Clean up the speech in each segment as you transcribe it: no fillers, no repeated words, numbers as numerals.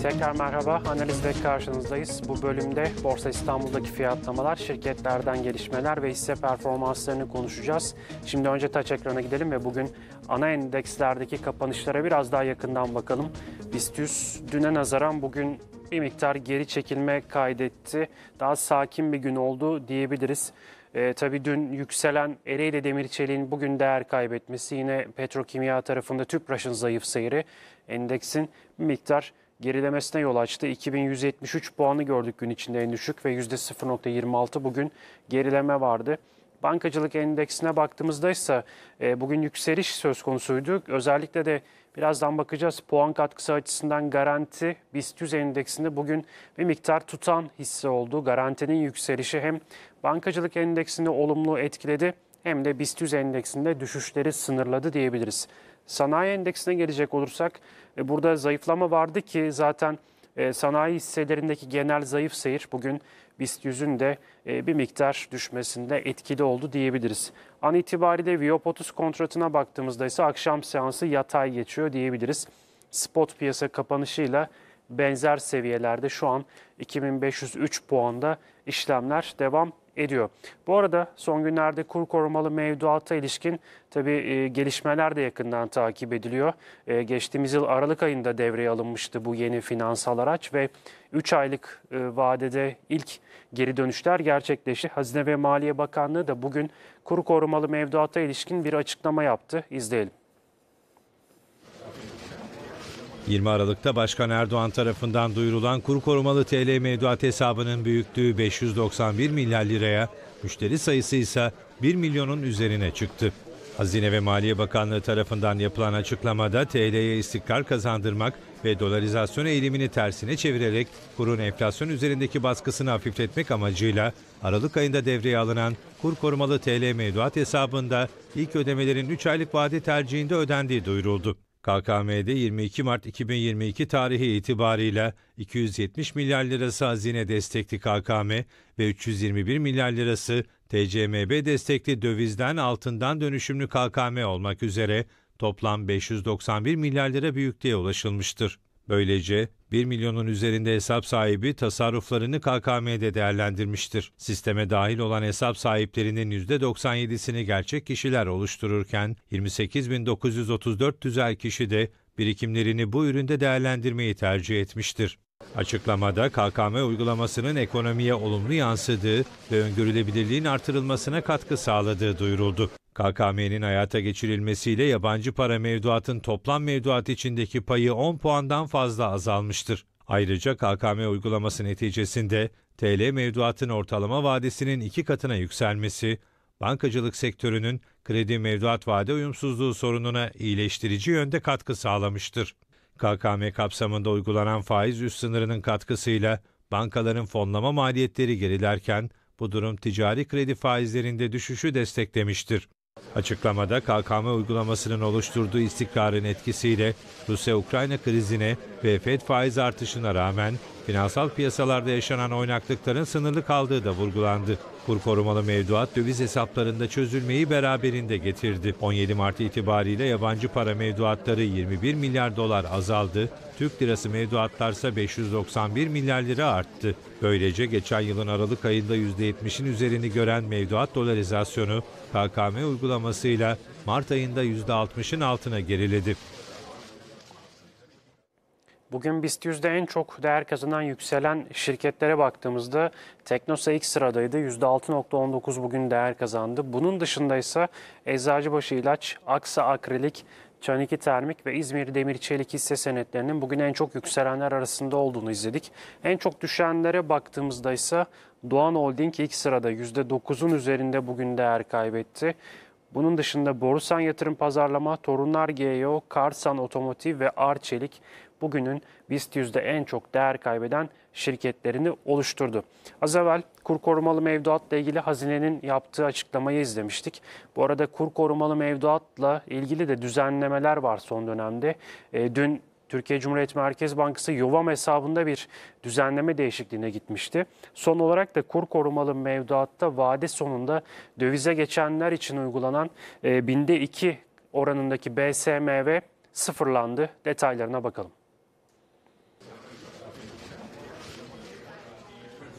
Tekrar merhaba, analizle karşınızdayız. Bu bölümde Borsa İstanbul'daki fiyatlamalar, şirketlerden gelişmeler ve hisse performanslarını konuşacağız. Şimdi önce taç ekrana gidelim ve bugün ana endekslerdeki kapanışlara biraz daha yakından bakalım. BIST 100 düne nazaran bugün bir miktar geri çekilme kaydetti. Daha sakin bir gün oldu diyebiliriz. Tabii dün yükselen Ereğli Demir Çelik'in bugün değer kaybetmesi, yine petrokimya tarafında Tüpraş'ın zayıf seyri endeksin bir miktar gerilemesine yol açtı. 2173 puanı gördük gün içinde en düşük ve %0.26 bugün gerileme vardı. Bankacılık endeksine baktığımızda ise bugün yükseliş söz konusuydu. Özellikle de birazdan bakacağız puan katkısı açısından Garanti BIST 100 endeksinde bugün bir miktar tutan hisse oldu. Garanti'nin yükselişi hem bankacılık endeksini olumlu etkiledi hem de BIST 100 endeksinde düşüşleri sınırladı diyebiliriz. Sanayi endeksine gelecek olursak burada zayıflama vardı ki zaten sanayi hisselerindeki genel zayıf seyir bugün BIST 100'ün de bir miktar düşmesinde etkili oldu diyebiliriz. An itibariyle Viyop 30 kontratına baktığımızda ise akşam seansı yatay geçiyor diyebiliriz. Spot piyasa kapanışıyla benzer seviyelerde şu an 2503 puanda işlemler devam ediyor. Bu arada son günlerde kur korumalı mevduata ilişkin tabii gelişmeler de yakından takip ediliyor. Geçtiğimiz yıl Aralık ayında devreye alınmıştı bu yeni finansal araç ve 3 aylık vadede ilk geri dönüşler gerçekleşti. Hazine ve Maliye Bakanlığı da bugün kur korumalı mevduata ilişkin bir açıklama yaptı. İzleyelim. 20 Aralık'ta Başkan Erdoğan tarafından duyurulan kur korumalı TL mevduat hesabının büyüklüğü 591 milyar liraya, müşteri sayısı ise 1 milyonun üzerine çıktı. Hazine ve Maliye Bakanlığı tarafından yapılan açıklamada TL'ye istikrar kazandırmak ve dolarizasyon eğilimini tersine çevirerek kurun enflasyon üzerindeki baskısını hafifletmek amacıyla Aralık ayında devreye alınan kur korumalı TL mevduat hesabında ilk ödemelerin 3 aylık vade tercihinde ödendiği duyuruldu. KKM'de 22 Mart 2022 tarihi itibarıyla 270 milyar lirası hazine destekli KKM ve 321 milyar lirası TCMB destekli dövizden altından dönüşümlü KKM olmak üzere toplam 591 milyar lira büyüklüğe ulaşılmıştır. Böylece 1 milyonun üzerinde hesap sahibi tasarruflarını KKM'de değerlendirmiştir. Sisteme dahil olan hesap sahiplerinin %97'sini gerçek kişiler oluştururken 28.934 tüzel kişi de birikimlerini bu üründe değerlendirmeyi tercih etmiştir. Açıklamada KKM uygulamasının ekonomiye olumlu yansıdığı ve öngörülebilirliğin artırılmasına katkı sağladığı duyuruldu. KKM'nin hayata geçirilmesiyle yabancı para mevduatın toplam mevduat içindeki payı 10 puandan fazla azalmıştır. Ayrıca KKM uygulaması neticesinde TL mevduatın ortalama vadesinin 2 katına yükselmesi, bankacılık sektörünün kredi mevduat vade uyumsuzluğu sorununa iyileştirici yönde katkı sağlamıştır. KKM kapsamında uygulanan faiz üst sınırının katkısıyla bankaların fonlama maliyetleri gerilerken bu durum ticari kredi faizlerinde düşüşü desteklemiştir. Açıklamada KKM uygulamasının oluşturduğu istikrarın etkisiyle Rusya-Ukrayna krizine ve FED faiz artışına rağmen finansal piyasalarda yaşanan oynaklıkların sınırlı kaldığı da vurgulandı. Kur korumalı mevduat döviz hesaplarında çözülmeyi beraberinde getirdi. 17 Mart itibariyle yabancı para mevduatları 21 milyar dolar azaldı. Türk lirası mevduatlarsa 591 milyar lira arttı. Böylece geçen yılın Aralık ayında %70'in üzerini gören mevduat dolarizasyonu KKM uygulamasıyla Mart ayında %60'ın altına geriledi. Bugün BIST 100'de en çok değer kazanan yükselen şirketlere baktığımızda Teknosa ilk sıradaydı. %6.19 bugün değer kazandı. Bunun dışında ise Eczacıbaşı İlaç, Aksa Akrilik, Çaniki Termik ve İzmir Demir Çelik hisse senetlerinin bugün en çok yükselenler arasında olduğunu izledik. En çok düşenlere baktığımızda ise Doğan Holding ilk sırada %9'un üzerinde bugün değer kaybetti. Bunun dışında Borusan Yatırım Pazarlama, Torunlar GEO, Karsan Otomotiv ve Arçelik bugünün BIST 100'de en çok değer kaybeden şirketlerini oluşturdu. Az evvel kur korumalı mevduatla ilgili Hazine'nin yaptığı açıklamayı izlemiştik. Bu arada kur korumalı mevduatla ilgili de düzenlemeler var son dönemde. Dün Türkiye Cumhuriyet Merkez Bankası Yovam hesabında bir düzenleme değişikliğine gitmişti. Son olarak da kur korumalı mevduatta vade sonunda dövize geçenler için uygulanan binde 2 oranındaki BSMV sıfırlandı. Detaylarına bakalım.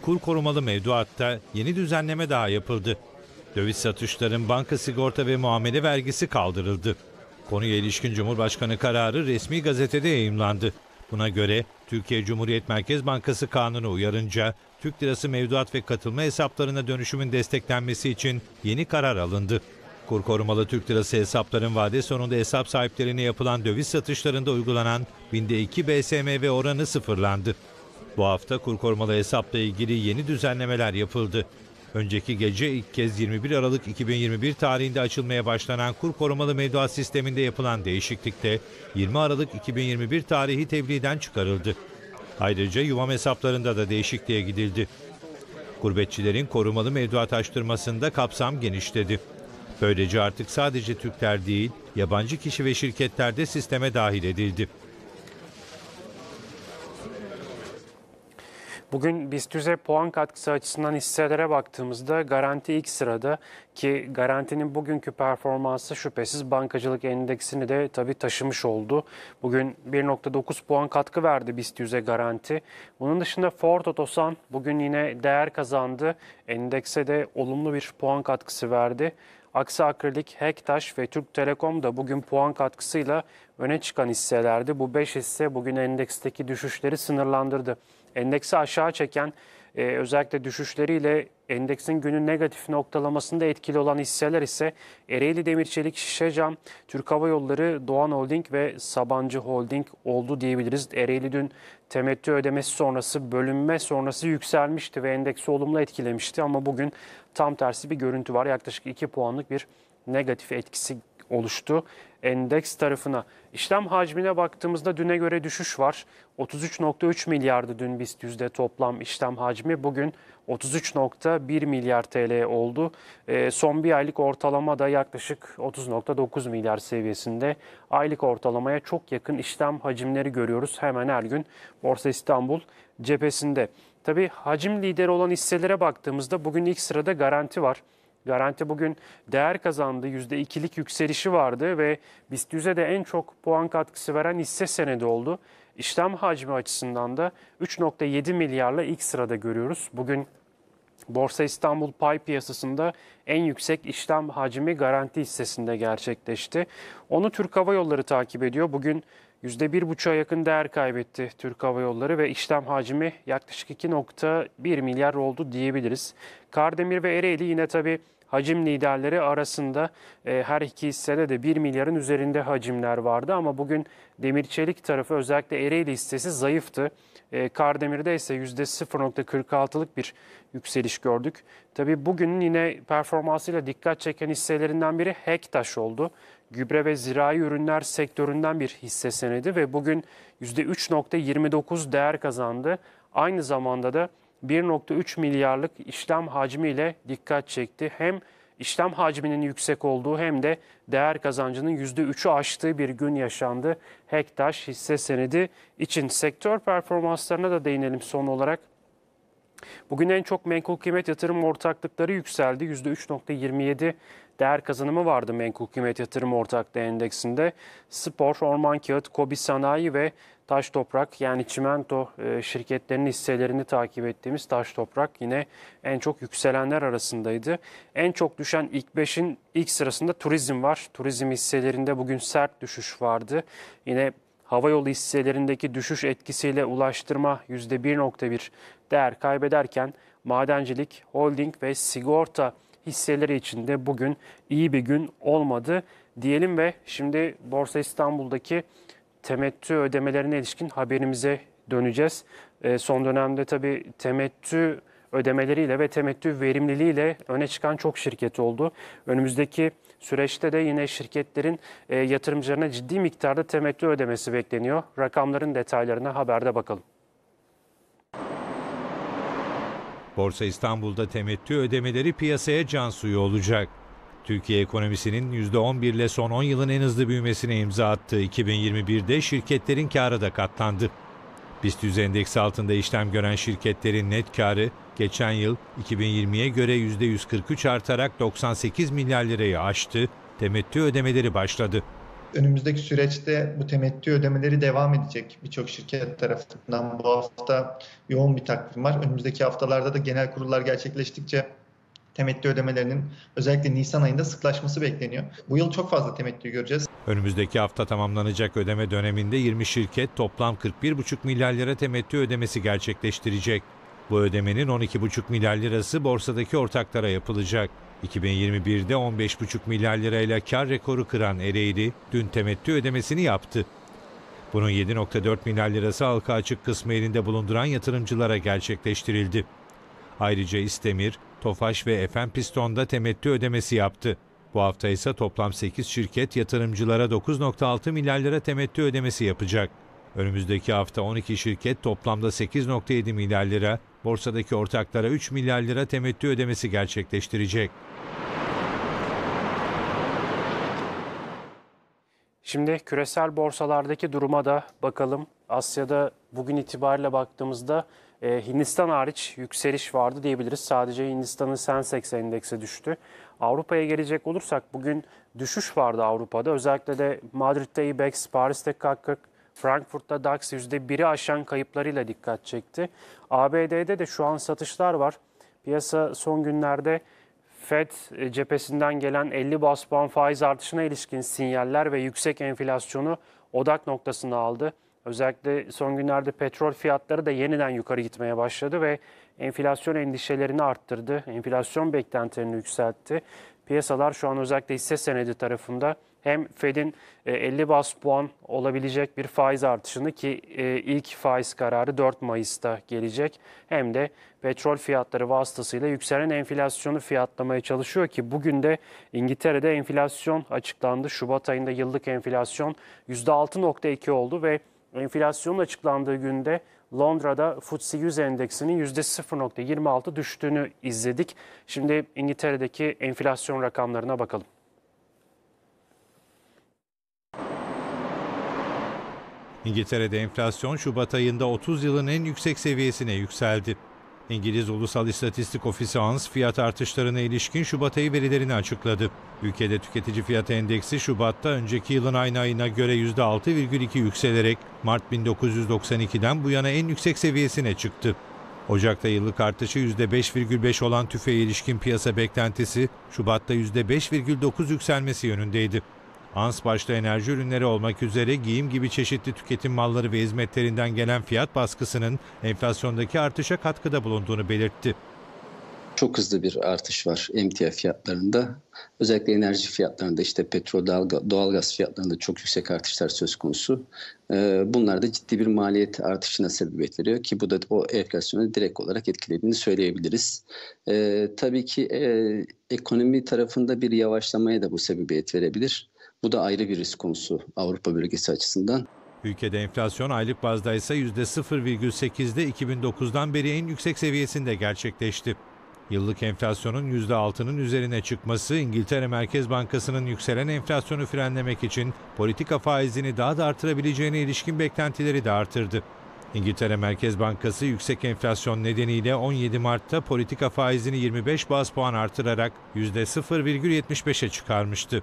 kur korumalı mevduatta yeni düzenleme daha yapıldı. Döviz satışların banka sigorta ve muamele vergisi kaldırıldı. Konuya ilişkin Cumhurbaşkanı kararı resmi gazetede yayımlandı. Buna göre Türkiye Cumhuriyet Merkez Bankası kanunu uyarınca Türk lirası mevduat ve katılma hesaplarına dönüşümün desteklenmesi için yeni karar alındı. Kur korumalı Türk lirası hesapların vade sonunda hesap sahiplerine yapılan döviz satışlarında uygulanan binde 2 BSMV oranı sıfırlandı. Bu hafta kur korumalı hesapla ilgili yeni düzenlemeler yapıldı. Önceki gece ilk kez 21 Aralık 2021 tarihinde açılmaya başlanan kur korumalı mevduat sisteminde yapılan değişiklikte 20 Aralık 2021 tarihi tebliğden çıkarıldı. Ayrıca yuvam hesaplarında da değişikliğe gidildi. Gurbetçilerin korumalı mevduat açtırmasında kapsam genişledi. Böylece artık sadece Türkler değil, yabancı kişi ve şirketler de sisteme dahil edildi. Bugün BIST 100'e puan katkısı açısından hisselere baktığımızda Garanti ilk sırada ki Garanti'nin bugünkü performansı şüphesiz bankacılık endeksini de tabii taşımış oldu. Bugün 1.9 puan katkı verdi BIST 100'e Garanti. Bunun dışında Ford Otosan bugün yine değer kazandı. Endekse de olumlu bir puan katkısı verdi. Aksa Akrilik, Hektaş ve Türk Telekom da bugün puan katkısıyla öne çıkan hisselerdi. Bu 5 hisse bugün endeksteki düşüşleri sınırlandırdı. Endeksi aşağı çeken özellikle düşüşleriyle endeksin günün negatif noktalamasında etkili olan hisseler ise Ereğli Demir Çelik, Şişecam, Türk Hava Yolları, Doğan Holding ve Sabancı Holding oldu diyebiliriz. Ereğli dün temettü ödemesi sonrası, bölünme sonrası yükselmişti ve endeksi olumlu etkilemişti ama bugün tam tersi bir görüntü var. Yaklaşık 2 puanlık bir negatif etkisi oluştu endeks tarafına. İşlem hacmine baktığımızda düne göre düşüş var. 33.3 milyardı dün BIST 100'de toplam işlem hacmi. Bugün 33.1 milyar TL oldu. Son bir aylık ortalama da yaklaşık 30.9 milyar seviyesinde. Aylık ortalamaya çok yakın işlem hacimleri görüyoruz. Hemen her gün Borsa İstanbul cephesinde. Tabii hacim lideri olan hisselere baktığımızda bugün ilk sırada Garanti var. Garanti bugün değer kazandı. %2'lik yükselişi vardı ve BIST 100'e de en çok puan katkısı veren hisse senedi oldu. İşlem hacmi açısından da 3.7 milyarla ilk sırada görüyoruz. Bugün Borsa İstanbul pay piyasasında en yüksek işlem hacmi Garanti hissesinde gerçekleşti. Onu Türk Hava Yolları takip ediyor. Bugün %1,5'a yakın değer kaybetti Türk Hava Yolları ve işlem hacmi yaklaşık 2.1 milyar oldu diyebiliriz. Kardemir ve Ereğli yine tabii hacim liderleri arasında her iki hissede de 1 milyarın üzerinde hacimler vardı ama bugün demir çelik tarafı özellikle Ereğli hissesi zayıftı. Kardemir'de ise %0.46'lık bir yükseliş gördük. Tabii bugünün yine performansıyla dikkat çeken hisselerinden biri Hektaş oldu. Gübre ve zirai ürünler sektöründen bir hisse senedi ve bugün %3.29 değer kazandı. Aynı zamanda da 1.3 milyarlık işlem hacmiyle dikkat çekti. Hem işlem hacminin yüksek olduğu hem de değer kazancının %3'ü aştığı bir gün yaşandı. Hektaş hisse senedi için sektör performanslarına da değinelim son olarak. Bugün en çok menkul kıymet yatırım ortaklıkları yükseldi. %3.27 değer kazanımı vardı menkul kıymet yatırım ortaklığı endeksinde. Spor, Orman Kağıt, Kobi Sanayi ve Taş Toprak yani çimento şirketlerinin hisselerini takip ettiğimiz Taş Toprak yine en çok yükselenler arasındaydı. En çok düşen ilk 5'in ilk sırasında turizm var. Turizm hisselerinde bugün sert düşüş vardı. Yine havayolu hisselerindeki düşüş etkisiyle ulaştırma %1.1 değer kaybederken madencilik, holding ve sigorta hisseleri için de bugün iyi bir gün olmadı diyelim ve şimdi Borsa İstanbul'daki temettü ödemelerine ilişkin haberimize döneceğiz. Son dönemde tabii temettü ödemeleriyle ve temettü verimliliğiyle öne çıkan çok şirket oldu. Önümüzdeki süreçte de yine şirketlerin yatırımcılarına ciddi miktarda temettü ödemesi bekleniyor. Rakamların detaylarına haberde bakalım. Borsa İstanbul'da temettü ödemeleri piyasaya can suyu olacak. Türkiye ekonomisinin %11 ile son 10 yılın en hızlı büyümesine imza attığı 2021'de şirketlerin karı da katlandı. BIST 100 endeksi altında işlem gören şirketlerin net karı geçen yıl 2020'ye göre %143 artarak 98 milyar lirayı aştı, temettü ödemeleri başladı. Önümüzdeki süreçte bu temettü ödemeleri devam edecek birçok şirket tarafından. Bu hafta yoğun bir takvim var. Önümüzdeki haftalarda da genel kurullar gerçekleştikçe temettü ödemelerinin özellikle Nisan ayında sıklaşması bekleniyor. Bu yıl çok fazla temettü göreceğiz. Önümüzdeki hafta tamamlanacak ödeme döneminde 20 şirket toplam 41,5 milyar lira temettü ödemesi gerçekleştirecek. Bu ödemenin 12,5 milyar lirası borsadaki ortaklara yapılacak. 2021'de 15,5 milyar lirayla kar rekoru kıran Ereğli dün temettü ödemesini yaptı. Bunun 7,4 milyar lirası halka açık kısmı elinde bulunduran yatırımcılara gerçekleştirildi. Ayrıca İstemir, Tofaş ve Efempiston'da temettü ödemesi yaptı. Bu hafta ise toplam 8 şirket yatırımcılara 9,6 milyar lira temettü ödemesi yapacak. Önümüzdeki hafta 12 şirket toplamda 8,7 milyar lira, borsadaki ortaklara 3 milyar lira temettü ödemesi gerçekleştirecek. Şimdi küresel borsalardaki duruma da bakalım. Asya'da bugün itibariyle baktığımızda Hindistan hariç yükseliş vardı diyebiliriz. Sadece Hindistan'ın Sensex endeksi düştü. Avrupa'ya gelecek olursak bugün düşüş vardı Avrupa'da. Özellikle de Madrid'de IBEX, Paris'te CAC 40, Frankfurt'ta DAX %1'i aşan kayıplarıyla dikkat çekti. ABD'de de şu an satışlar var. Piyasa son günlerde Fed cephesinden gelen 50 bas puan faiz artışına ilişkin sinyaller ve yüksek enflasyonu odak noktasına aldı. Özellikle son günlerde petrol fiyatları da yeniden yukarı gitmeye başladı ve enflasyon endişelerini arttırdı. Enflasyon beklentilerini yükseltti. Piyasalar şu an özellikle hisse senedi tarafında hem Fed'in 50 bas puan olabilecek bir faiz artışını ki ilk faiz kararı 4 Mayıs'ta gelecek hem de petrol fiyatları vasıtasıyla yükselen enflasyonu fiyatlamaya çalışıyor ki bugün de İngiltere'de enflasyon açıklandı. Şubat ayında yıllık enflasyon %6,2 oldu ve enflasyonun açıklandığı günde Londra'da FTSE 100 endeksinin %0,26 düştüğünü izledik. Şimdi İngiltere'deki enflasyon rakamlarına bakalım. İngiltere'de enflasyon Şubat ayında 30 yılın en yüksek seviyesine yükseldi. İngiliz Ulusal İstatistik Ofisi ANS fiyat artışlarına ilişkin Şubat ayı verilerini açıkladı. Ülkede tüketici fiyat endeksi Şubat'ta önceki yılın aynı ayına göre %6,2 yükselerek Mart 1992'den bu yana en yüksek seviyesine çıktı. Ocak'ta yıllık artışı %5,5 olan tüfeğe ilişkin piyasa beklentisi Şubat'ta %5,9 yükselmesi yönündeydi. ANS başta enerji ürünleri olmak üzere giyim gibi çeşitli tüketim malları ve hizmetlerinden gelen fiyat baskısının enflasyondaki artışa katkıda bulunduğunu belirtti. Çok hızlı bir artış var emtia fiyatlarında. Özellikle enerji fiyatlarında işte petrol, doğalgaz fiyatlarında çok yüksek artışlar söz konusu. Bunlar da ciddi bir maliyet artışına sebebiyet veriyor ki bu da o enflasyonu direkt olarak etkilediğini söyleyebiliriz. Tabii ki ekonomi tarafında bir yavaşlamaya da bu sebebiyet verebilir. Bu da ayrı bir risk konusu Avrupa bölgesi açısından. Ülkede enflasyon aylık bazda ise %0,8'de 2009'dan beri en yüksek seviyesinde gerçekleşti. Yıllık enflasyonun %6'nın üzerine çıkması İngiltere Merkez Bankası'nın yükselen enflasyonu frenlemek için politika faizini daha da artırabileceğine ilişkin beklentileri de artırdı. İngiltere Merkez Bankası yüksek enflasyon nedeniyle 17 Mart'ta politika faizini 25 baz puan artırarak %0,75'e çıkarmıştı.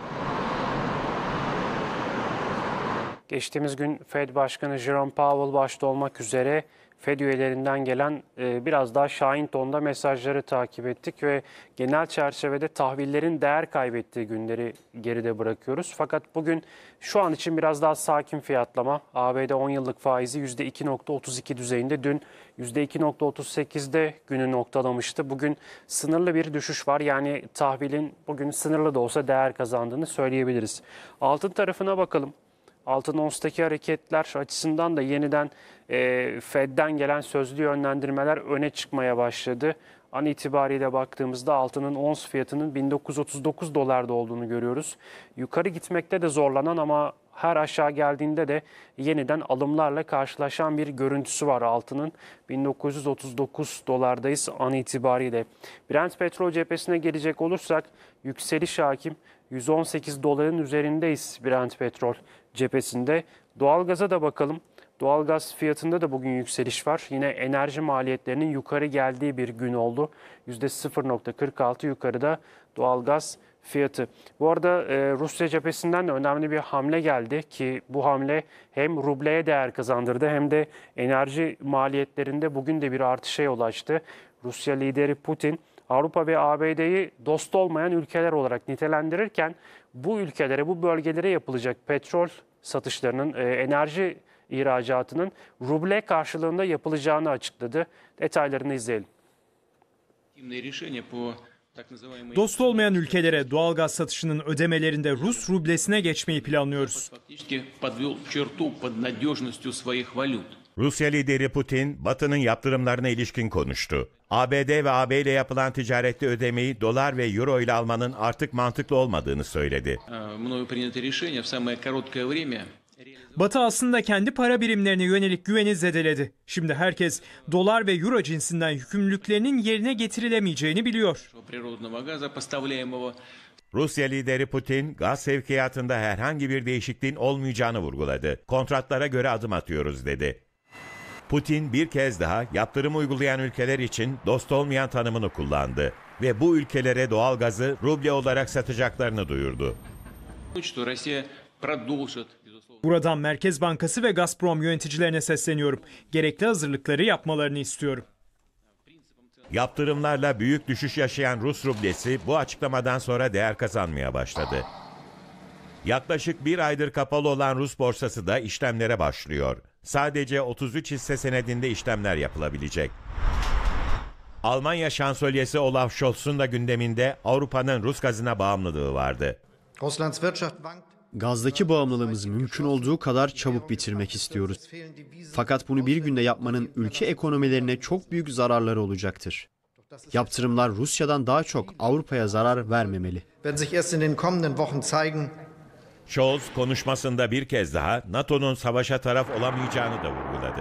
Geçtiğimiz gün Fed Başkanı Jerome Powell başta olmak üzere Fed üyelerinden gelen biraz daha şahin tonda mesajları takip ettik ve genel çerçevede tahvillerin değer kaybettiği günleri geride bırakıyoruz. Fakat bugün şu an için biraz daha sakin fiyatlama. ABD 10 yıllık faizi %2,32 düzeyinde, dün %2,38'de günü noktalamıştı. Bugün sınırlı bir düşüş var. Yani tahvilin bugün sınırlı da olsa değer kazandığını söyleyebiliriz. Altın tarafına bakalım. Altın onstaki hareketler açısından da yeniden Fed'den gelen sözlü yönlendirmeler öne çıkmaya başladı. An itibariyle baktığımızda altının ons fiyatının 1939 dolarda olduğunu görüyoruz. Yukarı gitmekte de zorlanan ama her aşağı geldiğinde de yeniden alımlarla karşılaşan bir görüntüsü var altının. 1939 dolardayız an itibariyle. Brent petrol cephesine gelecek olursak yükseliş hakim. 118 doların üzerindeyiz Brent petrol cephesinde. Doğalgaza da bakalım. Doğalgaz fiyatında da bugün yükseliş var. Yine enerji maliyetlerinin yukarı geldiği bir gün oldu. %0,46 yukarıda doğalgaz fiyatı. Bu arada Rusya cephesinden de önemli bir hamle geldi ki bu hamle hem rubleye değer kazandırdı hem de enerji maliyetlerinde bugün de bir artışa yol açtı. Rusya lideri Putin Avrupa ve ABD'yi dost olmayan ülkeler olarak nitelendirirken bu ülkelere, bu bölgelere yapılacak petrol satışlarının, enerji ihracatının ruble karşılığında yapılacağını açıkladı. Detaylarını izleyelim. Dost olmayan ülkelere doğalgaz satışının ödemelerinde Rus rublesine geçmeyi planlıyoruz. Rusya lideri Putin, Batı'nın yaptırımlarına ilişkin konuştu. ABD ve AB ile yapılan ticarette ödemeyi dolar ve euro ile almanın artık mantıklı olmadığını söyledi. Batı aslında kendi para birimlerine yönelik güveni zedeledi. Şimdi herkes dolar ve euro cinsinden yükümlülüklerinin yerine getirilemeyeceğini biliyor. Rusya lideri Putin, gaz sevkiyatında herhangi bir değişikliğin olmayacağını vurguladı. Kontratlara göre adım atıyoruz dedi. Putin bir kez daha yaptırım uygulayan ülkeler için dost olmayan tanımını kullandı ve bu ülkelere doğalgazı ruble olarak satacaklarını duyurdu. Buradan Merkez Bankası ve Gazprom yöneticilerine sesleniyorum. Gerekli hazırlıkları yapmalarını istiyorum. Yaptırımlarla büyük düşüş yaşayan Rus rublesi bu açıklamadan sonra değer kazanmaya başladı. Yaklaşık bir aydır kapalı olan Rus borsası da işlemlere başlıyor. Sadece 33 hisse senedinde işlemler yapılabilecek. Almanya şansölyesi Olaf Scholz'un da gündeminde Avrupa'nın Rus gazına bağımlılığı vardı. Gazdaki bağımlılığımızı mümkün olduğu kadar çabuk bitirmek istiyoruz. Fakat bunu bir günde yapmanın ülke ekonomilerine çok büyük zararları olacaktır. Yaptırımlar Rusya'dan daha çok Avrupa'ya zarar vermemeli. Scholz konuşmasında bir kez daha NATO'nun savaşa taraf olamayacağını da vurguladı.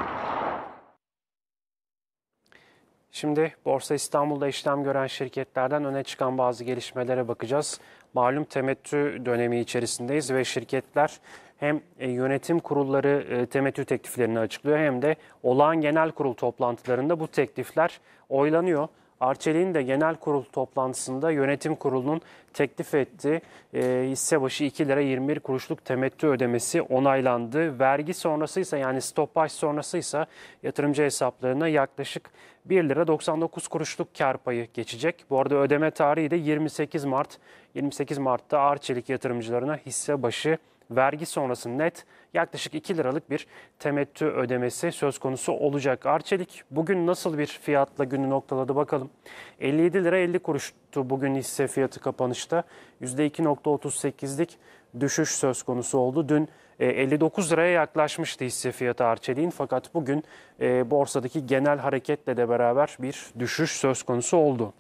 Şimdi Borsa İstanbul'da işlem gören şirketlerden öne çıkan bazı gelişmelere bakacağız. Malum temettü dönemi içerisindeyiz ve şirketler hem yönetim kurulları temettü tekliflerini açıklıyor hem de olağan genel kurul toplantılarında bu teklifler oylanıyor. Arçelik'in de genel kurul toplantısında yönetim kurulunun teklif ettiği hisse başı 2 lira 21 kuruşluk temettü ödemesi onaylandı. Vergi sonrasıysa yani stopaj sonrasıysa yatırımcı hesaplarına yaklaşık 1 lira 99 kuruşluk kar payı geçecek. Bu arada ödeme tarihi de 28 Mart. 28 Mart'ta Arçelik yatırımcılarına hisse başı vergi sonrası net yaklaşık 2 liralık bir temettü ödemesi söz konusu olacak. Arçelik bugün nasıl bir fiyatla günü noktaladı bakalım. 57 lira 50 kuruştu bugün hisse fiyatı kapanışta. %2.38'lik düşüş söz konusu oldu. Dün 59 liraya yaklaşmıştı hisse fiyatı Arçelik'in fakat bugün borsadaki genel hareketle de beraber bir düşüş söz konusu oldu.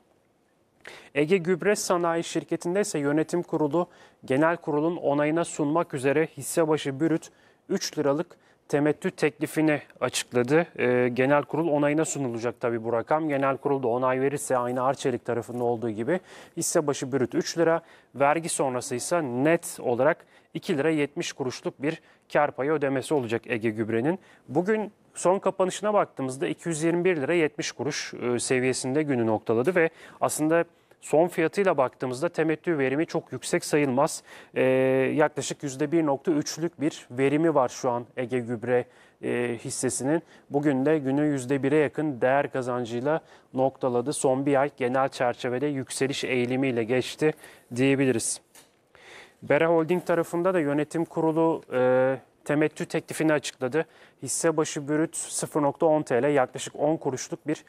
Ege Gübre Sanayi Şirketi'nde ise yönetim kurulu genel kurulun onayına sunmak üzere hisse başı brüt 3 liralık temettü teklifini açıkladı. Genel kurul onayına sunulacak tabii bu rakam. Genel kurul da onay verirse aynı Arçelik tarafında olduğu gibi hisse başı brüt 3 lira, vergi sonrası ise net olarak 2 lira 70 kuruşluk bir kar payı ödemesi olacak Ege Gübre'nin. Bugün son kapanışına baktığımızda 221 lira 70 kuruş seviyesinde günü noktaladı ve aslında son fiyatıyla baktığımızda temettü verimi çok yüksek sayılmaz. Yaklaşık %1.3'lük bir verimi var şu an Ege Gübre hissesinin. Bugün de günü %1'e yakın değer kazancıyla noktaladı. Son bir ay genel çerçevede yükseliş eğilimiyle geçti diyebiliriz. Bera Holding tarafında da yönetim kurulu temettü teklifini açıkladı. Hisse başı brüt 0.10 TL yaklaşık 10 kuruşluk bir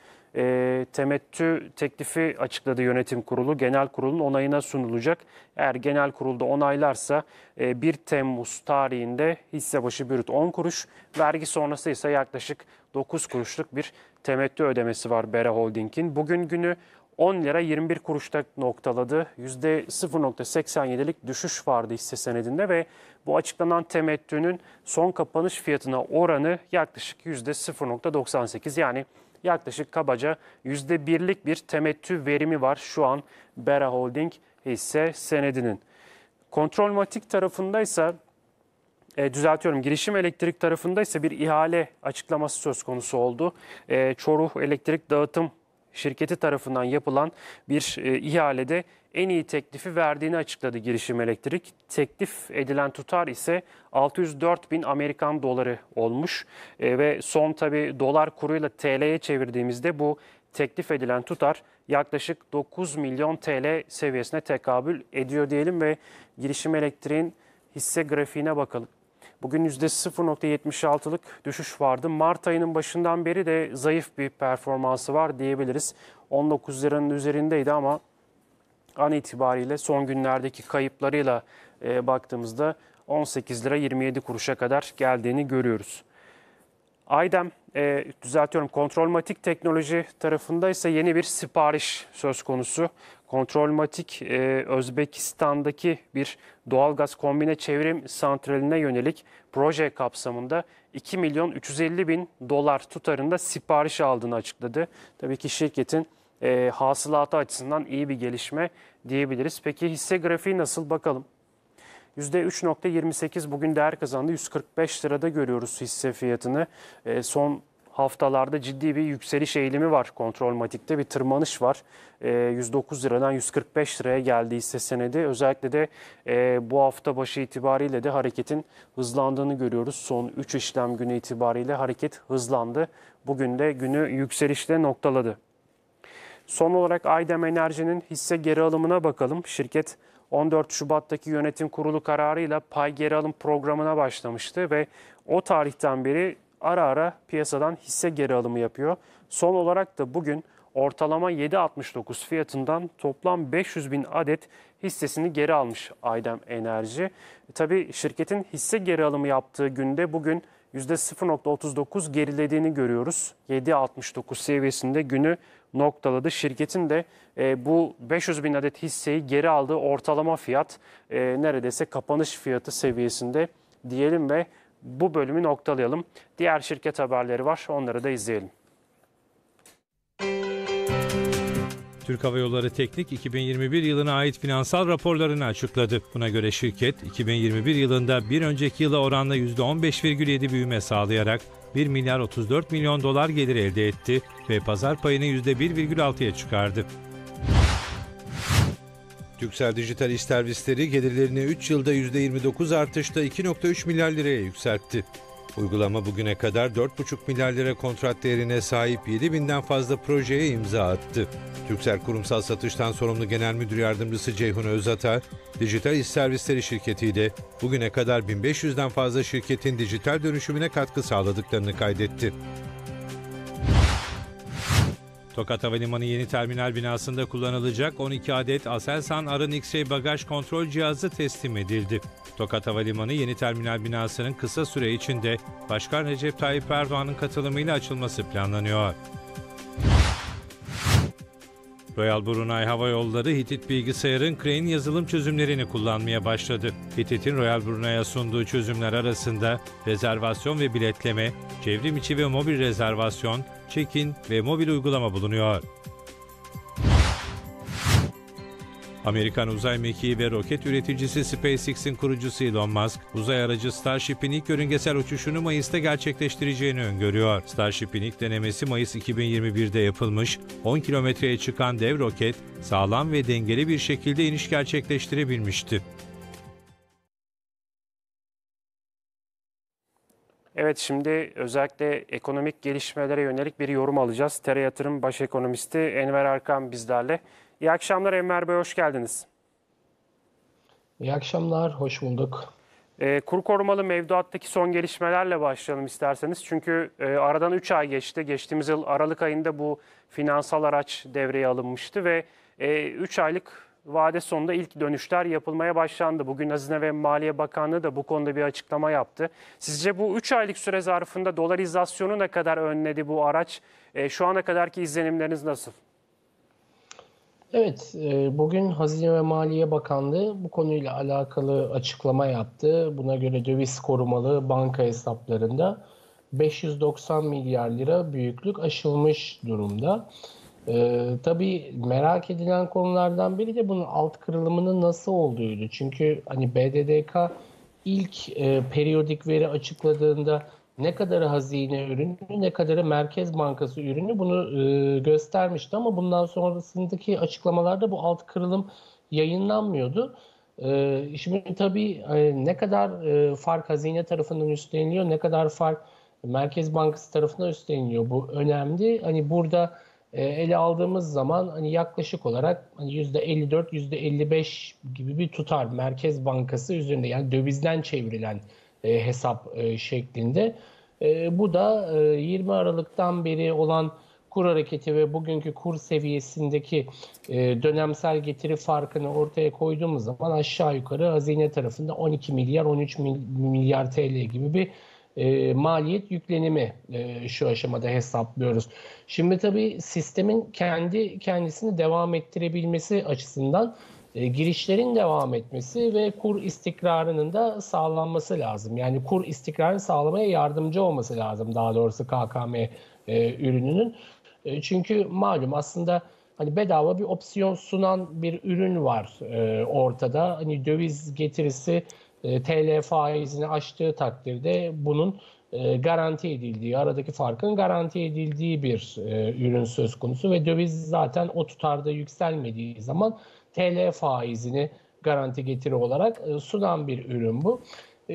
temettü teklifi açıkladı yönetim kurulu. Genel kurulun onayına sunulacak. Eğer genel kurulda onaylarsa 1 Temmuz tarihinde hisse başı brüt 10 kuruş, vergi sonrası ise yaklaşık 9 kuruşluk bir temettü ödemesi var Bera Holding'in. Bugün günü 10 lira 21 kuruşta noktaladı. %0.87'lik düşüş vardı hisse senedinde ve bu açıklanan temettünün son kapanış fiyatına oranı yaklaşık %0.98 yani yaklaşık kabaca %1'lik bir temettü verimi var şu an Bera Holding hisse senedinin. Kontrolmatik tarafındaysa Girişim Elektrik tarafındaysa bir ihale açıklaması söz konusu oldu. Çoruh Elektrik Dağıtım şirketi tarafından yapılan bir ihalede en iyi teklifi verdiğini açıkladı Girişim Elektrik. Teklif edilen tutar ise 604 bin Amerikan doları olmuş ve son tabii dolar kuruyla TL'ye çevirdiğimizde bu teklif edilen tutar yaklaşık 9 milyon TL seviyesine tekabül ediyor diyelim ve Girişim Elektrik'in hisse grafiğine bakalım. Bugün %0.76'lık düşüş vardı. Mart ayının başından beri de zayıf bir performansı var diyebiliriz. 19 liranın üzerindeydi ama an itibariyle son günlerdeki kayıplarıyla baktığımızda 18 lira 27 kuruşa kadar geldiğini görüyoruz. Aydem, Kontrolmatik Teknoloji tarafında ise yeni bir sipariş söz konusu. Kontrolmatik Özbekistan'daki bir doğalgaz kombine çevrim santraline yönelik proje kapsamında 2 milyon 350 bin dolar tutarında sipariş aldığını açıkladı. Tabii ki şirketin hasılatı açısından iyi bir gelişme diyebiliriz. Peki hisse grafiği nasıl bakalım? %3.28 bugün değer kazandı. 145 lirada görüyoruz hisse fiyatını. Son haftalarda ciddi bir yükseliş eğilimi var Kontrolmatik'te. Bir tırmanış var. 109 liradan 145 liraya geldi hisse senedi. Özellikle de bu hafta başı itibariyle de hareketin hızlandığını görüyoruz. Son 3 işlem günü itibariyle hareket hızlandı. Bugün de günü yükselişle noktaladı. Son olarak Aydem Enerji'nin hisse geri alımına bakalım. Şirket 14 Şubat'taki yönetim kurulu kararıyla pay geri alım programına başlamıştı ve o tarihten beri ara ara piyasadan hisse geri alımı yapıyor. Son olarak da bugün ortalama 7.69 fiyatından toplam 500 bin adet hissesini geri almış Aydem Enerji. Tabii şirketin hisse geri alımı yaptığı günde bugün %0.39 gerilediğini görüyoruz. 7.69 seviyesinde günü noktaladı. Şirketin de bu 500 bin adet hisseyi geri aldığı ortalama fiyat neredeyse kapanış fiyatı seviyesinde diyelim ve bu bölümü noktalayalım. Diğer şirket haberleri var, onları da izleyelim. Türk Hava Yolları Teknik 2021 yılına ait finansal raporlarını açıkladı. Buna göre şirket 2021 yılında bir önceki yıla oranla %15,7 büyüme sağlayarak 1 milyar 34 milyon dolar gelir elde etti ve pazar payını %1,6'ya çıkardı. Türksel Dijital İş Servisleri gelirlerini 3 yılda %29 artışla 2,3 milyar liraya yükseltti. Uygulama bugüne kadar 4,5 milyar lira kontrat değerine sahip 7.000'den fazla projeye imza attı. Türksel Kurumsal Satıştan Sorumlu Genel Müdür Yardımcısı Ceyhun Özatar, Dijital İş Servisleri şirketiyle bugüne kadar 1500'den fazla şirketin dijital dönüşümüne katkı sağladıklarını kaydetti. Tokat Havalimanı yeni terminal binasında kullanılacak 12 adet Aselsan Arın X-ray bagaj kontrol cihazı teslim edildi. Tokat Havalimanı yeni terminal binasının kısa süre içinde Başkan Recep Tayyip Erdoğan'ın katılımıyla açılması planlanıyor. Royal Brunei Hava Yolları Hitit Bilgisayar'ın Crane yazılım çözümlerini kullanmaya başladı. Hitit'in Royal Brunei'ye sunduğu çözümler arasında rezervasyon ve biletleme, çevrim içi ve mobil rezervasyon, check-in ve mobil uygulama bulunuyor. Amerikan uzay mekiği ve roket üreticisi SpaceX'in kurucusu Elon Musk, uzay aracı Starship'in ilk yörüngesel uçuşunu Mayıs'ta gerçekleştireceğini öngörüyor. Starship'in ilk denemesi Mayıs 2021'de yapılmış, 10 kilometreye çıkan dev roket, sağlam ve dengeli bir şekilde iniş gerçekleştirebilmişti. Evet, şimdi özellikle ekonomik gelişmelere yönelik bir yorum alacağız. Tera Yatırım Baş Ekonomisti Enver Erkan bizlerle. İyi akşamlar Enver Bey, hoş geldiniz. İyi akşamlar, hoş bulduk. Kur korumalı mevduattaki son gelişmelerle başlayalım isterseniz. Çünkü aradan 3 ay geçti. Geçtiğimiz yıl Aralık ayında bu finansal araç devreye alınmıştı ve 3 aylık vade sonunda ilk dönüşler yapılmaya başlandı. Bugün Hazine ve Maliye Bakanlığı da bu konuda bir açıklama yaptı. Sizce bu 3 aylık süre zarfında dolarizasyonu ne kadar önledi bu araç? Şu ana kadarki izlenimleriniz nasıl? Evet, bugün Hazine ve Maliye Bakanlığı bu konuyla alakalı açıklama yaptı. Buna göre döviz korumalı banka hesaplarında 590 milyar lira büyüklük aşılmış durumda. Tabii merak edilen konulardan biri de bunun alt kırılımının nasıl olduğuydu. Çünkü hani BDDK ilk periyodik veri açıkladığında ne kadarı hazine ürünü, ne kadarı Merkez Bankası ürünü bunu göstermişti. Ama bundan sonrasındaki açıklamalarda bu alt kırılım yayınlanmıyordu. Şimdi tabii ne kadar fark hazine tarafından üstleniliyor, ne kadar fark Merkez Bankası tarafından üstleniyor, bu önemli. Hani burada ele aldığımız zaman hani yaklaşık olarak hani %54, %55 gibi bir tutar Merkez Bankası üzerinde, yani dövizden çevrilen hesap şeklinde. Bu da 20 Aralık'tan beri olan kur hareketi ve bugünkü kur seviyesindeki dönemsel getiri farkını ortaya koyduğumuz zaman aşağı yukarı hazine tarafında 12 milyar 13 milyar TL gibi bir maliyet yüklenimi şu aşamada hesaplıyoruz. Şimdi tabii sistemin kendisini devam ettirebilmesi açısından girişlerin devam etmesi ve kur istikrarının da sağlanması lazım. Yani kur istikrarını sağlamaya yardımcı olması lazım, daha doğrusu KKM ürününün. Çünkü malum aslında hani bedava bir opsiyon sunan bir ürün var ortada. Hani döviz getirisi TL faizini aştığı takdirde bunun garanti edildiği, aradaki farkın garanti edildiği bir ürün söz konusu ve döviz zaten o tutarda yükselmediği zaman TL faizini garanti getiri olarak sunan bir ürün bu.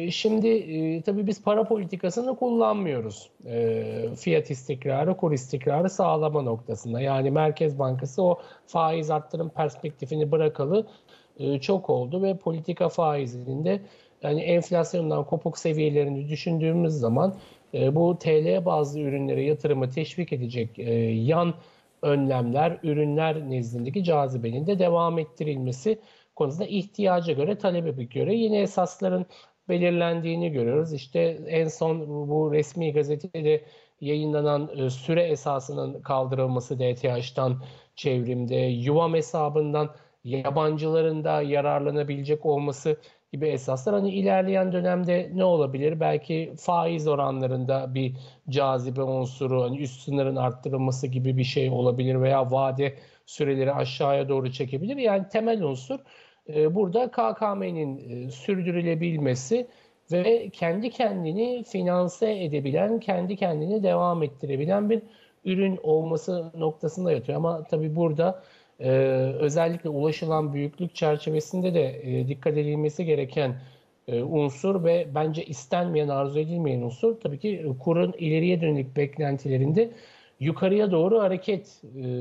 Şimdi tabii biz para politikasını kullanmıyoruz. Fiyat istikrarı, kur istikrarı sağlama noktasında. Yani Merkez Bankası o faiz arttırım perspektifini bırakalı çok oldu ve politika faizinin de yani enflasyondan kopuk seviyelerini düşündüğümüz zaman bu TL bazlı ürünlere yatırımı teşvik edecek yan önlemler, ürünler nezdindeki cazibenin de devam ettirilmesi konusunda ihtiyaca göre, talebe göre yeni esasların belirlendiğini görüyoruz. İşte en son bu resmi gazetede yayınlanan süre esasının kaldırılması DTH'tan çevrimde, yuvam hesabından yabancıların da yararlanabilecek olması gibi esaslar. Hani ilerleyen dönemde ne olabilir? Belki faiz oranlarında bir cazibe unsuru, hani üst sınırın arttırılması gibi bir şey olabilir veya vade süreleri aşağıya doğru çekebilir. Yani temel unsur burada KKM'nin sürdürülebilmesi ve kendi kendini finanse edebilen, kendi kendini devam ettirebilen bir ürün olması noktasında yatıyor. Ama tabii burada özellikle ulaşılan büyüklük çerçevesinde de dikkat edilmesi gereken unsur ve bence istenmeyen, arzu edilmeyen unsur tabii ki kurun ileriye dönük beklentilerinde yukarıya doğru hareket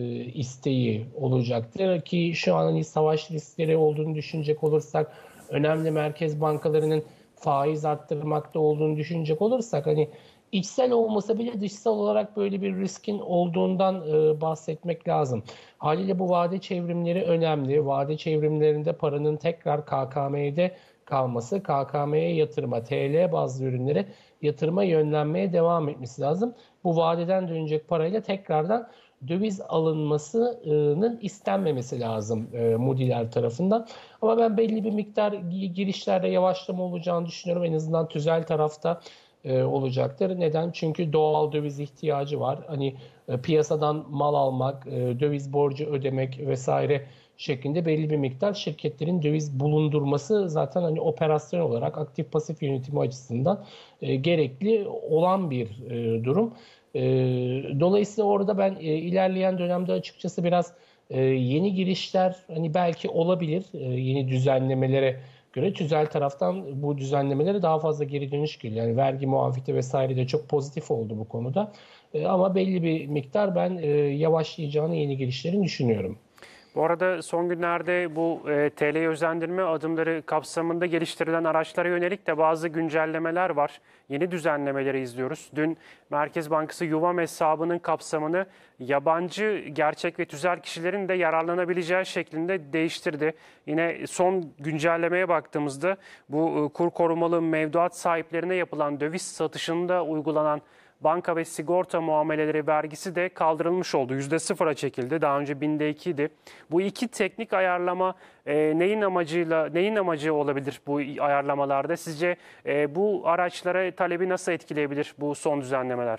isteği olacaktır ki şu an hani savaş riskleri olduğunu düşünecek olursak, önemli merkez bankalarının faiz arttırmakta olduğunu düşünecek olursak, hani içsel olmasa bile dışsal olarak böyle bir riskin olduğundan bahsetmek lazım. Haliyle bu vade çevrimleri önemli. Vade çevrimlerinde paranın tekrar KKM'de kalması, KKM'ye yatırıma, TL bazlı ürünlere yatırıma yönlenmeye devam etmesi lazım. Bu vadeden dönecek parayla tekrardan döviz alınmasının istenmemesi lazım Moody'ler tarafından. Ama ben belli bir miktar girişlerde yavaşlama olacağını düşünüyorum. En azından tüzel tarafta olacaktır. Neden? Çünkü doğal döviz ihtiyacı var. Hani piyasadan mal almak, döviz borcu ödemek vesaire şeklinde belli bir miktar şirketlerin döviz bulundurması zaten hani operasyon olarak aktif pasif yönetimi açısından gerekli olan bir durum. Dolayısıyla orada ben ilerleyen dönemde açıkçası biraz yeni girişler hani belki olabilir yeni düzenlemelere göre. Tüzel taraftan bu düzenlemelere daha fazla geri dönüş geliyor. Yani vergi muafiyeti vesaire de çok pozitif oldu bu konuda. Ama belli bir miktar ben yavaşlayacağını yeni girişlerin düşünüyorum. Bu arada son günlerde bu TL'ye özendirme adımları kapsamında geliştirilen araçlara yönelik de bazı güncellemeler var. Yeni düzenlemeleri izliyoruz. Dün Merkez Bankası yuvam hesabının kapsamını yabancı gerçek ve tüzel kişilerin de yararlanabileceği şeklinde değiştirdi. Yine son güncellemeye baktığımızda bu kur korumalı mevduat sahiplerine yapılan döviz satışında uygulanan banka ve sigorta muameleleri vergisi de kaldırılmış oldu. %0'a çekildi. Daha önce binde 2 idi. Bu iki teknik ayarlama neyin amacı olabilir bu ayarlamalarda? Sizce bu araçlara talebi nasıl etkileyebilir bu son düzenlemeler?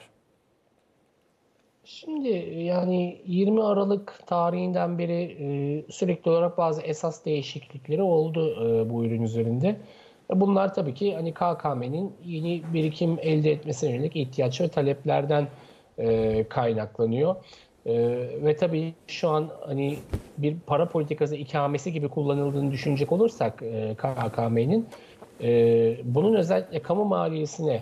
Şimdi yani 20 Aralık tarihinden beri sürekli olarak bazı esas değişiklikleri oldu bu ürün üzerinde. Bunlar tabii ki hani KKM'nin yeni birikim elde etmesine yönelik ihtiyaç ve taleplerden kaynaklanıyor. Ve tabii şu an hani bir para politikası ikamesi gibi kullanıldığını düşünecek olursak KKM'nin bunun özellikle kamu maliyesine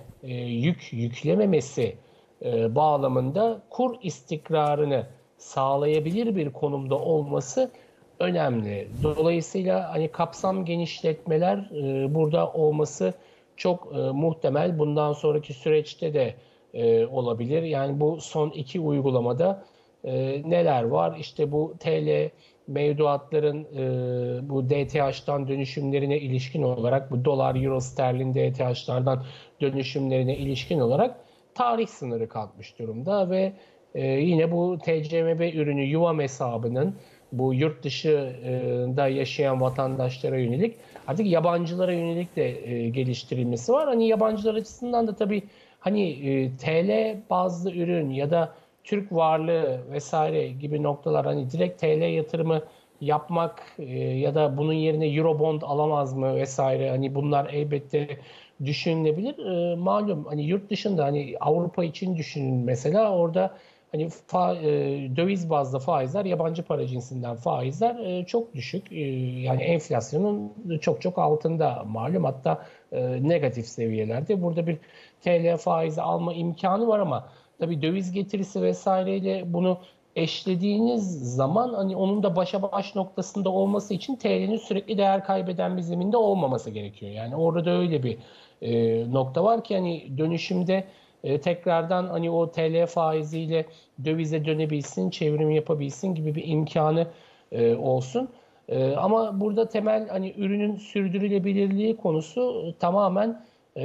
yüklememesi bağlamında kur istikrarını sağlayabilir bir konumda olması önemli. Dolayısıyla hani kapsam genişletmeler burada olması çok muhtemel. Bundan sonraki süreçte de olabilir. Yani bu son iki uygulamada neler var? İşte bu TL mevduatların bu DTH'dan dönüşümlerine ilişkin olarak, bu dolar, euro, sterlin DTH'lardan dönüşümlerine ilişkin olarak tarih sınırı kalkmış durumda ve yine bu TCMB ürünü yuvam hesabının bu yurt dışında yaşayan vatandaşlara yönelik artık yabancılara yönelik de geliştirilmesi var. Hani yabancılar açısından da tabii hani TL bazlı ürün ya da Türk varlığı vesaire gibi noktalar hani direkt TL yatırımı yapmak ya da bunun yerine Eurobond alamaz mı vesaire hani bunlar elbette düşünülebilir. Malum hani yurt dışında hani Avrupa için düşünün mesela orada hani döviz bazlı faizler, yabancı para cinsinden faizler çok düşük. Yani enflasyonun çok altında malum hatta negatif seviyelerde. Burada bir TL faizi alma imkanı var ama tabii döviz getirisi vesaireyle bunu eşlediğiniz zaman hani onun da başa baş noktasında olması için TL'nin sürekli değer kaybeden bir zeminde olmaması gerekiyor. Yani orada da öyle bir nokta var ki hani dönüşümde tekrardan hani o TL faiziyle dövize dönebilsin, çevrim yapabilsin gibi bir imkanı olsun. Ama burada temel hani ürünün sürdürülebilirliği konusu tamamen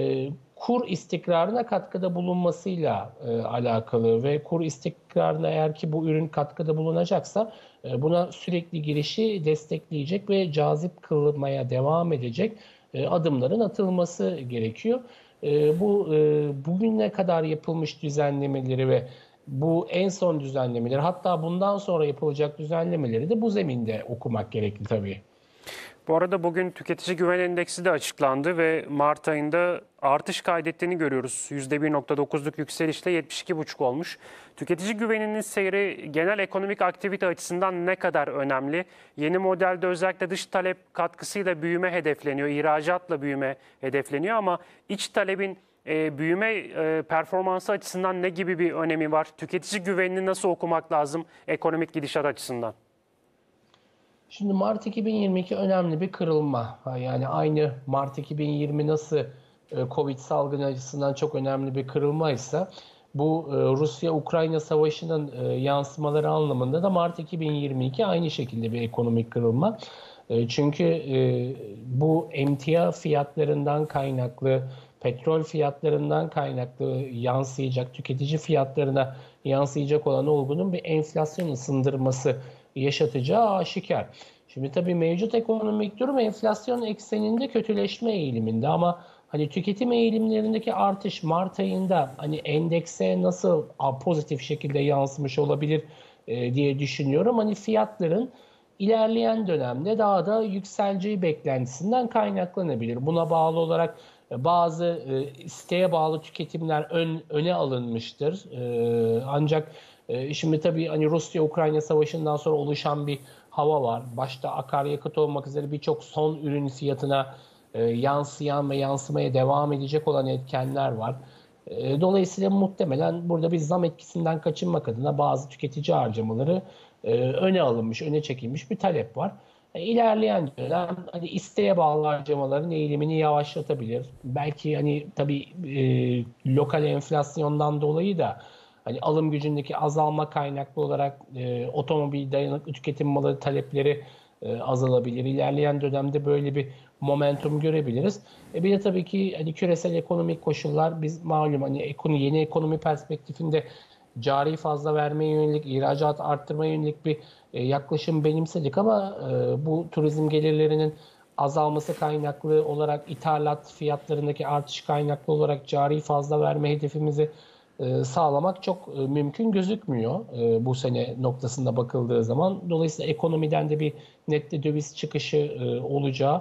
kur istikrarına katkıda bulunmasıyla alakalı ve kur istikrarına eğer ki bu ürün katkıda bulunacaksa buna sürekli girişi destekleyecek ve cazip kılmaya devam edecek adımların atılması gerekiyor. Bu bugüne kadar yapılmış düzenlemeleri ve bu en son düzenlemeleri hatta bundan sonra yapılacak düzenlemeleri de bu zeminde okumak gerekli tabii. Bu arada bugün tüketici güven endeksi de açıklandı ve Mart ayında artış kaydettiğini görüyoruz. %1,9'luk yükselişle 72,5 olmuş. Tüketici güveninin seyri genel ekonomik aktivite açısından ne kadar önemli? Yeni modelde özellikle dış talep katkısıyla büyüme hedefleniyor, ihracatla büyüme hedefleniyor ama iç talebin büyüme performansı açısından ne gibi bir önemi var? Tüketici güvenini nasıl okumak lazım ekonomik gidişat açısından? Şimdi Mart 2022 önemli bir kırılma. Yani aynı Mart 2020 nasıl Covid salgını açısından çok önemli bir kırılmaysa bu Rusya-Ukrayna savaşının yansımaları anlamında da Mart 2022 aynı şekilde bir ekonomik kırılma. Çünkü bu emtia fiyatlarından kaynaklı, petrol fiyatlarından kaynaklı yansıyacak, tüketici fiyatlarına yansıyacak olan olgunun bir enflasyon ısındırması yaşatacağı aşikar. Şimdi tabii mevcut ekonomik durum enflasyon ekseninde kötüleşme eğiliminde ama hani tüketim eğilimlerindeki artış Mart ayında hani endekse nasıl pozitif şekilde yansımış olabilir diye düşünüyorum. Hani fiyatların ilerleyen dönemde daha da yükseleceği beklentisinden kaynaklanabilir. Buna bağlı olarak bazı isteğe bağlı tüketimler öne alınmıştır. Ancak şimdi tabii hani Rusya-Ukrayna savaşından sonra oluşan bir hava var. Başta akaryakıt olmak üzere birçok son ürün fiyatına yansıyan ve yansımaya devam edecek olan etkenler var. Dolayısıyla muhtemelen burada bir zam etkisinden kaçınmak adına bazı tüketici harcamaları öne alınmış, öne çekilmiş bir talep var. İlerleyen dönem hani isteğe bağlı harcamaların eğilimini yavaşlatabilir. Belki hani tabii lokal enflasyondan dolayı da hani alım gücündeki azalma kaynaklı olarak otomobil dayanıklı tüketim malı talepleri azalabilir. İlerleyen dönemde böyle bir momentum görebiliriz. Bir de tabii ki hani küresel ekonomik koşullar biz malum hani yeni ekonomi perspektifinde cari fazla vermeye yönelik, ihracat arttırmaya yönelik bir yaklaşım benimsedik ama bu turizm gelirlerinin azalması kaynaklı olarak ithalat fiyatlarındaki artış kaynaklı olarak cari fazla verme hedefimizi sağlamak çok mümkün gözükmüyor bu sene noktasında bakıldığı zaman. Dolayısıyla ekonomiden de bir nette döviz çıkışı olacağı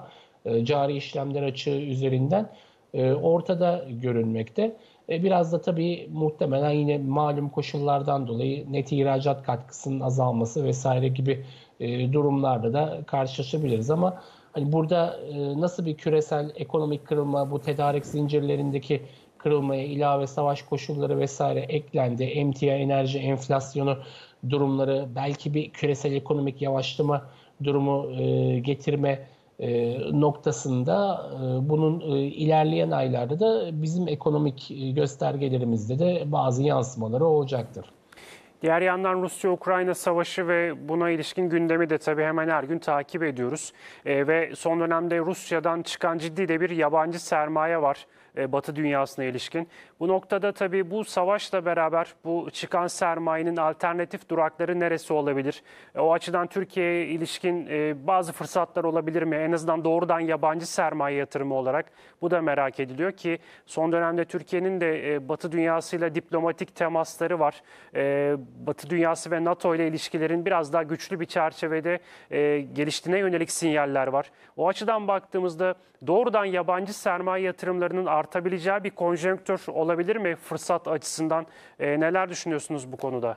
cari işlemler açığı üzerinden ortada görünmekte. Biraz da tabii muhtemelen yine malum koşullardan dolayı net ihracat katkısının azalması vesaire gibi durumlarda da karşılaşabiliriz. Ama hani burada nasıl bir küresel ekonomik kırılma, bu tedarik zincirlerindeki kırılmaya ilave savaş koşulları vesaire eklendi. Emtia, enerji, enflasyonu durumları, belki bir küresel ekonomik yavaşlama durumu getirme noktasında bunun ilerleyen aylarda da bizim ekonomik göstergelerimizde de bazı yansımaları olacaktır. Diğer yandan Rusya-Ukrayna savaşı ve buna ilişkin gündemi de tabii hemen her gün takip ediyoruz. Ve son dönemde Rusya'dan çıkan ciddi de bir yabancı sermaye var Batı dünyasına ilişkin. Bu noktada tabii bu savaşla beraber bu çıkan sermayenin alternatif durakları neresi olabilir? O açıdan Türkiye'ye ilişkin bazı fırsatlar olabilir mi? En azından doğrudan yabancı sermaye yatırımı olarak bu da merak ediliyor ki son dönemde Türkiye'nin de Batı dünyasıyla diplomatik temasları var. Batı dünyası ve NATO ile ilişkilerin biraz daha güçlü bir çerçevede geliştiğine yönelik sinyaller var. O açıdan baktığımızda doğrudan yabancı sermaye yatırımlarının artabileceği bir konjonktür olabilir mi fırsat açısından? Neler düşünüyorsunuz bu konuda?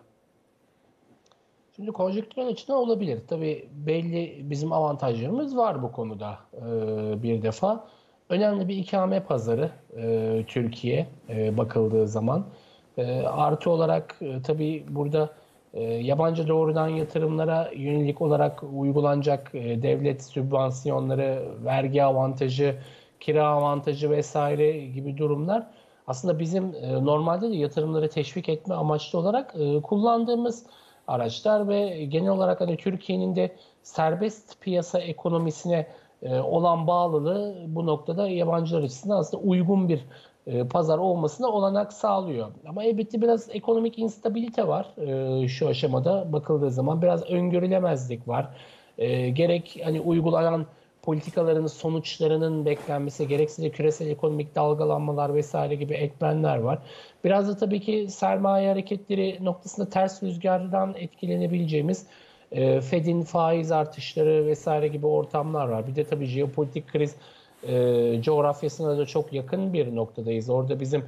Şimdi konjonktürel açıdan olabilir. Tabii belli bizim avantajlarımız var bu konuda bir defa. Önemli bir ikame pazarı Türkiye bakıldığı zaman. Artı olarak tabii burada yabancı doğrudan yatırımlara yönelik olarak uygulanacak devlet sübvansiyonları, vergi avantajı, kira avantajı vesaire gibi durumlar aslında bizim normalde de yatırımları teşvik etme amaçlı olarak kullandığımız araçlar ve genel olarak hani Türkiye'nin de serbest piyasa ekonomisine olan bağlılığı bu noktada yabancılar açısından aslında uygun bir pazar olmasına olanak sağlıyor. Ama elbette biraz ekonomik instabilite var şu aşamada bakıldığı zaman. Biraz öngörülemezlik var. Gerek hani uygulanan politikaların sonuçlarının beklenmesi, gerekse de küresel ekonomik dalgalanmalar vesaire gibi etmenler var. Biraz da tabii ki sermaye hareketleri noktasında ters rüzgardan etkilenebileceğimiz Fed'in faiz artışları vesaire gibi ortamlar var. Bir de tabii jeopolitik kriz coğrafyasına da çok yakın bir noktadayız. Orada bizim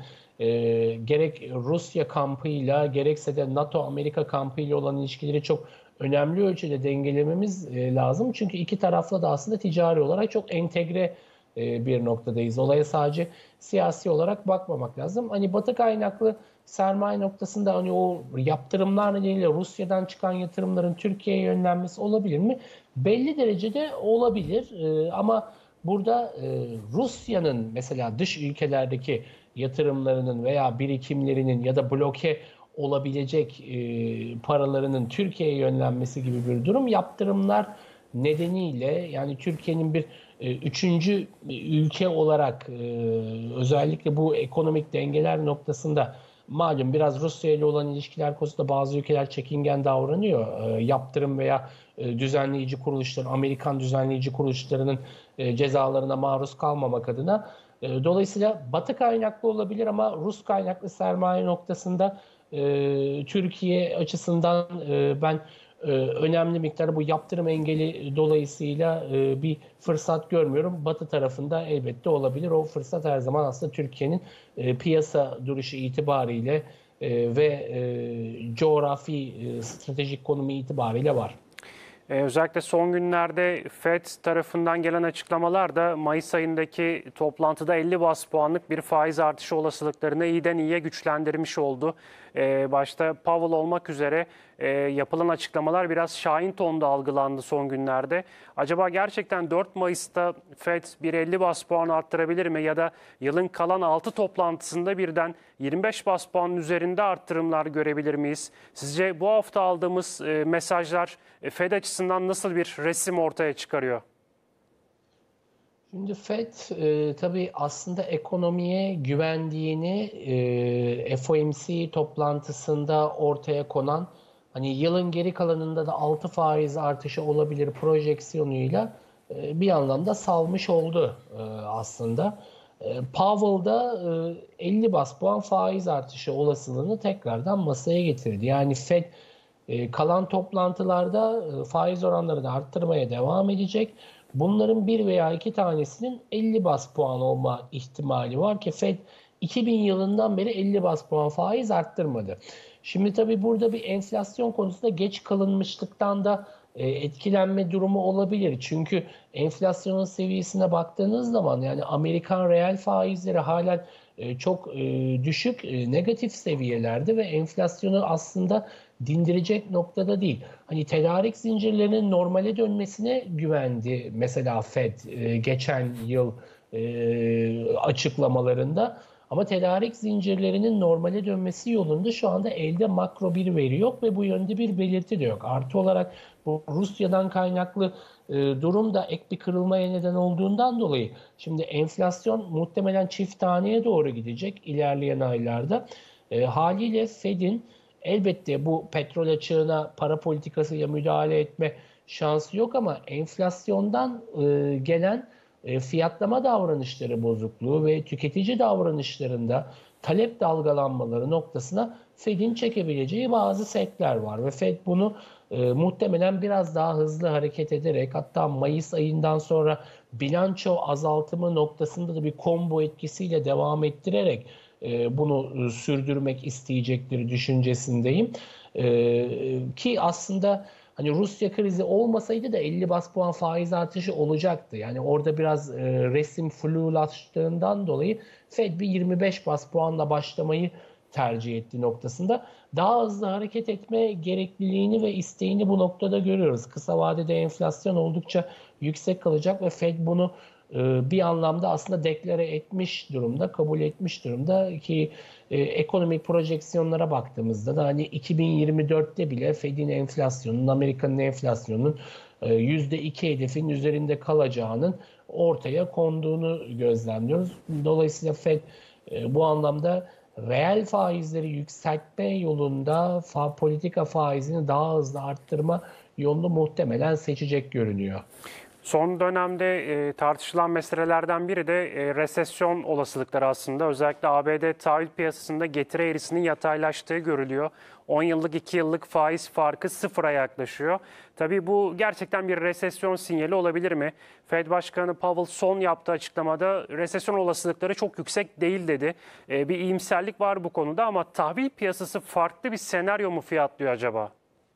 gerek Rusya kampıyla gerekse de NATO-Amerika kampıyla olan ilişkileri çok önemli ölçüde dengelememiz lazım. Çünkü iki tarafla da aslında ticari olarak çok entegre bir noktadayız. Olaya sadece siyasi olarak bakmamak lazım. Hani Batı kaynaklı sermaye noktasında hani o yaptırımlar nedeniyle Rusya'dan çıkan yatırımların Türkiye'ye yönlenmesi olabilir mi? Belli derecede olabilir. Ama burada Rusya'nın mesela dış ülkelerdeki yatırımlarının veya birikimlerinin ya da bloke olabilecek paralarının Türkiye'ye yönlenmesi gibi bir durum yaptırımlar nedeniyle yani Türkiye'nin bir üçüncü ülke olarak özellikle bu ekonomik dengeler noktasında malum biraz Rusya ile olan ilişkiler konusunda bazı ülkeler çekingen davranıyor. Yaptırım veya düzenleyici kuruluşların, Amerikan düzenleyici kuruluşlarının cezalarına maruz kalmamak adına. Dolayısıyla Batı kaynaklı olabilir ama Rus kaynaklı sermaye noktasında Türkiye açısından ben önemli miktarda bu yaptırım engeli dolayısıyla bir fırsat görmüyorum. Batı tarafında elbette olabilir. O fırsat her zaman aslında Türkiye'nin piyasa duruşu itibariyle ve coğrafi stratejik konumu itibariyle var. Özellikle son günlerde FED tarafından gelen açıklamalar da Mayıs ayındaki toplantıda 50 bas puanlık bir faiz artışı olasılıklarını iyiden iyiye güçlendirmiş oldu. Başta Powell olmak üzere yapılan açıklamalar biraz şahin tonda algılandı son günlerde. Acaba gerçekten 4 Mayıs'ta FED bir 50 bas puan arttırabilir mi? Ya da yılın kalan 6 toplantısında birden 25 bas puanın üzerinde arttırımlar görebilir miyiz? Sizce bu hafta aldığımız mesajlar FED açısından nasıl bir resim ortaya çıkarıyor? Şimdi FED tabii aslında ekonomiye güvendiğini FOMC toplantısında ortaya konan hani yılın geri kalanında da 6 faiz artışı olabilir projeksiyonuyla bir anlamda salmış oldu aslında. Powell da 50 bas puan faiz artışı olasılığını tekrardan masaya getirdi. Yani FED kalan toplantılarda faiz oranlarını arttırmaya devam edecek. Bunların bir veya iki tanesinin 50 bas puan olma ihtimali var ki Fed 2000 yılından beri 50 bas puan faiz arttırmadı. Şimdi tabii burada bir enflasyon konusunda geç kalınmışlıktan da etkilenme durumu olabilir. Çünkü enflasyonun seviyesine baktığınız zaman yani Amerikan reel faizleri halen çok düşük, negatif seviyelerde ve enflasyonu aslında dindirecek noktada değil. Hani tedarik zincirlerinin normale dönmesine güvendi mesela Fed geçen yıl açıklamalarında. Ama tedarik zincirlerinin normale dönmesi yolunda şu anda elde makro bir veri yok ve bu yönde bir belirti de yok. Artı olarak bu Rusya'dan kaynaklı durum da ek bir kırılmaya neden olduğundan dolayı şimdi enflasyon muhtemelen çift taneye doğru gidecek ilerleyen aylarda. Haliyle Fed'in elbette bu petrol açığına para politikasıyla müdahale etme şansı yok ama enflasyondan gelen fiyatlama davranışları bozukluğu ve tüketici davranışlarında talep dalgalanmaları noktasına Fed'in çekebileceği bazı setler var ve Fed bunu muhtemelen biraz daha hızlı hareket ederek hatta Mayıs ayından sonra bilanço azaltımı noktasında da bir combo etkisiyle devam ettirerek bunu sürdürmek isteyecektir düşüncesindeyim. Ki aslında hani Rusya krizi olmasaydı da 50 bas puan faiz artışı olacaktı. Yani orada biraz resim flulaştığından dolayı Fed bir 25 bas puanla başlamayı tercih ettiği noktasında daha hızlı hareket etme gerekliliğini ve isteğini bu noktada görüyoruz. Kısa vadede enflasyon oldukça yüksek kalacak ve Fed bunu bir anlamda aslında deklare etmiş durumda, kabul etmiş durumda ki ekonomik projeksiyonlara baktığımızda da hani 2024'te bile Fed'in enflasyonunun, Amerika'nın enflasyonunun %2 hedefin üzerinde kalacağının ortaya konduğunu gözlemliyoruz. Dolayısıyla Fed bu anlamda reel faizleri yükseltme yolunda politika faizini daha hızlı arttırma yolunu muhtemelen seçecek görünüyor. Son dönemde tartışılan meselelerden biri de resesyon olasılıkları aslında. Özellikle ABD tahvil piyasasında getiri eğrisinin yataylaştığı görülüyor. 10 yıllık 2 yıllık faiz farkı sıfıra yaklaşıyor. Tabii bu gerçekten bir resesyon sinyali olabilir mi? Fed Başkanı Powell son yaptığı açıklamada resesyon olasılıkları çok yüksek değil dedi. Bir iyimserlik var bu konuda ama tahvil piyasası farklı bir senaryo mu fiyatlıyor acaba?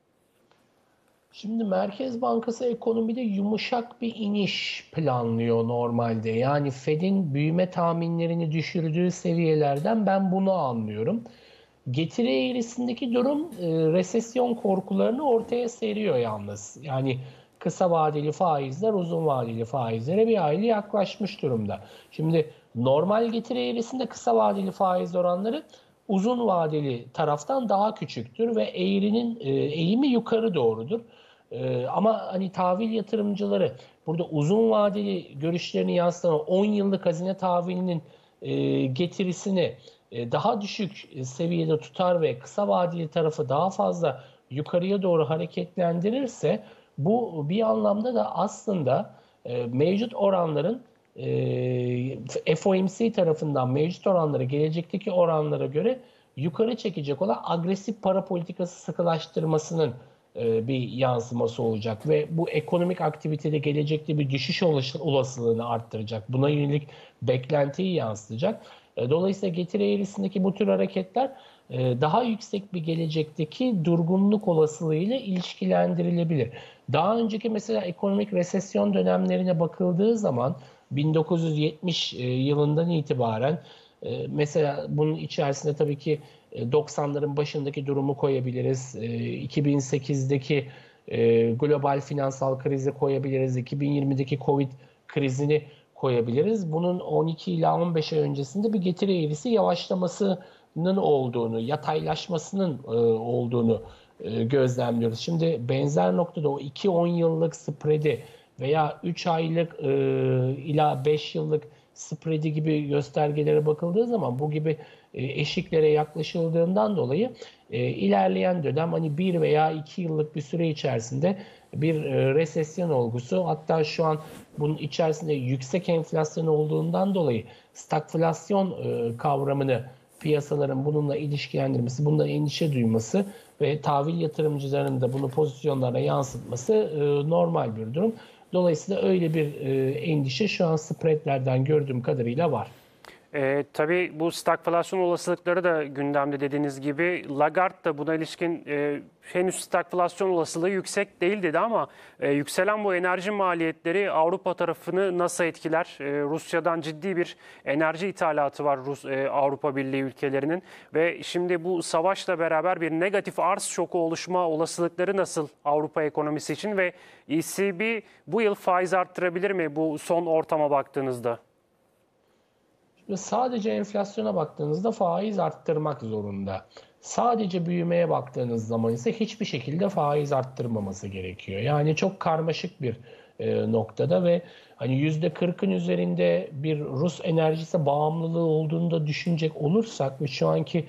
Şimdi Merkez Bankası ekonomide yumuşak bir iniş planlıyor normalde. Yani Fed'in büyüme tahminlerini düşürdüğü seviyelerden ben bunu anlıyorum. Getiri eğrisindeki durum resesyon korkularını ortaya seriyor yalnız. Yani kısa vadeli faizler uzun vadeli faizlere bir hayli yaklaşmış durumda. Şimdi normal getiri eğrisinde kısa vadeli faiz oranları uzun vadeli taraftan daha küçüktür ve eğrinin eğimi yukarı doğrudur. Ama hani tahvil yatırımcıları burada uzun vadeli görüşlerini yansıtan 10 yıllık hazine tahvilinin getirisini daha düşük seviyede tutar ve kısa vadeli tarafı daha fazla yukarıya doğru hareketlendirirse bu bir anlamda da aslında mevcut oranların FOMC tarafından mevcut oranları gelecekteki oranlara göre yukarı çekecek olan agresif para politikası sıkılaştırmasının bir yansıması olacak ve bu ekonomik aktivitede gelecekte bir düşüş olasılığını arttıracak. Buna yönelik beklentiyi yansıtacak. Dolayısıyla getiri eğrisindeki bu tür hareketler daha yüksek bir gelecekteki durgunluk olasılığıyla ilişkilendirilebilir. Daha önceki mesela ekonomik resesyon dönemlerine bakıldığı zaman 1970 yılından itibaren mesela bunun içerisinde tabii ki 90'ların başındaki durumu koyabiliriz. 2008'deki global finansal krizi koyabiliriz. 2020'deki Covid krizini koyabiliriz. Bunun 12 ila 15 ay öncesinde bir getiri eğrisi yavaşlamasının olduğunu, yataylaşmasının olduğunu gözlemliyoruz. Şimdi benzer noktada o 2-10 yıllık spreadi veya 3 aylık ila 5 yıllık spreadi gibi göstergelere bakıldığı zaman bu gibi eşiklere yaklaşıldığından dolayı ilerleyen dönem hani 1 veya 2 yıllık bir süre içerisinde bir resesyon olgusu, hatta şu an bunun içerisinde yüksek enflasyon olduğundan dolayı stagflasyon kavramını piyasaların bununla ilişkilendirmesi, bundan endişe duyması ve tahvil yatırımcılarının da bunu pozisyonlarına yansıtması normal bir durum. Dolayısıyla öyle bir endişe şu an spreadlerden gördüğüm kadarıyla var. Tabii bu stagflasyon olasılıkları da gündemde dediğiniz gibi. Lagarde da buna ilişkin henüz stagflasyon olasılığı yüksek değil dedi ama yükselen bu enerji maliyetleri Avrupa tarafını nasıl etkiler? Rusya'dan ciddi bir enerji ithalatı var Avrupa Birliği ülkelerinin ve şimdi bu savaşla beraber bir negatif arz şoku oluşma olasılıkları nasıl Avrupa ekonomisi için ve ECB bu yıl faiz arttırabilir mi bu son ortama baktığınızda? Sadece enflasyona baktığınızda faiz arttırmak zorunda. Sadece büyümeye baktığınız zaman ise hiçbir şekilde faiz arttırmaması gerekiyor. Yani çok karmaşık bir noktada ve hani %40'ın üzerinde bir Rus enerjisi bağımlılığı olduğunu da düşünecek olursak ve şu anki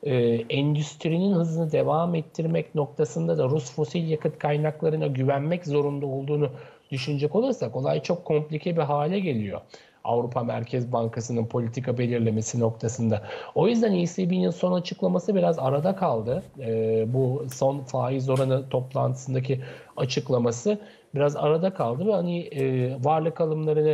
endüstrinin hızını devam ettirmek noktasında da Rus fosil yakıt kaynaklarına güvenmek zorunda olduğunu düşünecek olursak olay çok komplike bir hale geliyor. Avrupa Merkez Bankası'nın politika belirlemesi noktasında. O yüzden ECB'nin son açıklaması biraz arada kaldı. Bu son faiz oranı toplantısındaki açıklaması biraz arada kaldı ve hani varlık alımlarını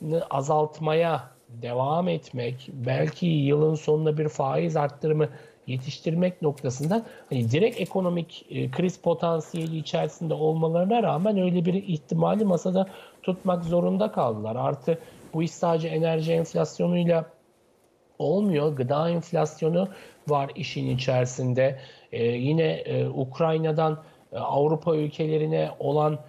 azaltmaya devam etmek, belki yılın sonunda bir faiz arttırımı yetiştirmek noktasında hani direkt ekonomik kriz potansiyeli içerisinde olmalarına rağmen öyle bir ihtimali masada tutmak zorunda kaldılar. Artı bu iş sadece enerji enflasyonuyla olmuyor. Gıda enflasyonu var işin içerisinde. Yine Ukrayna'dan Avrupa ülkelerine olan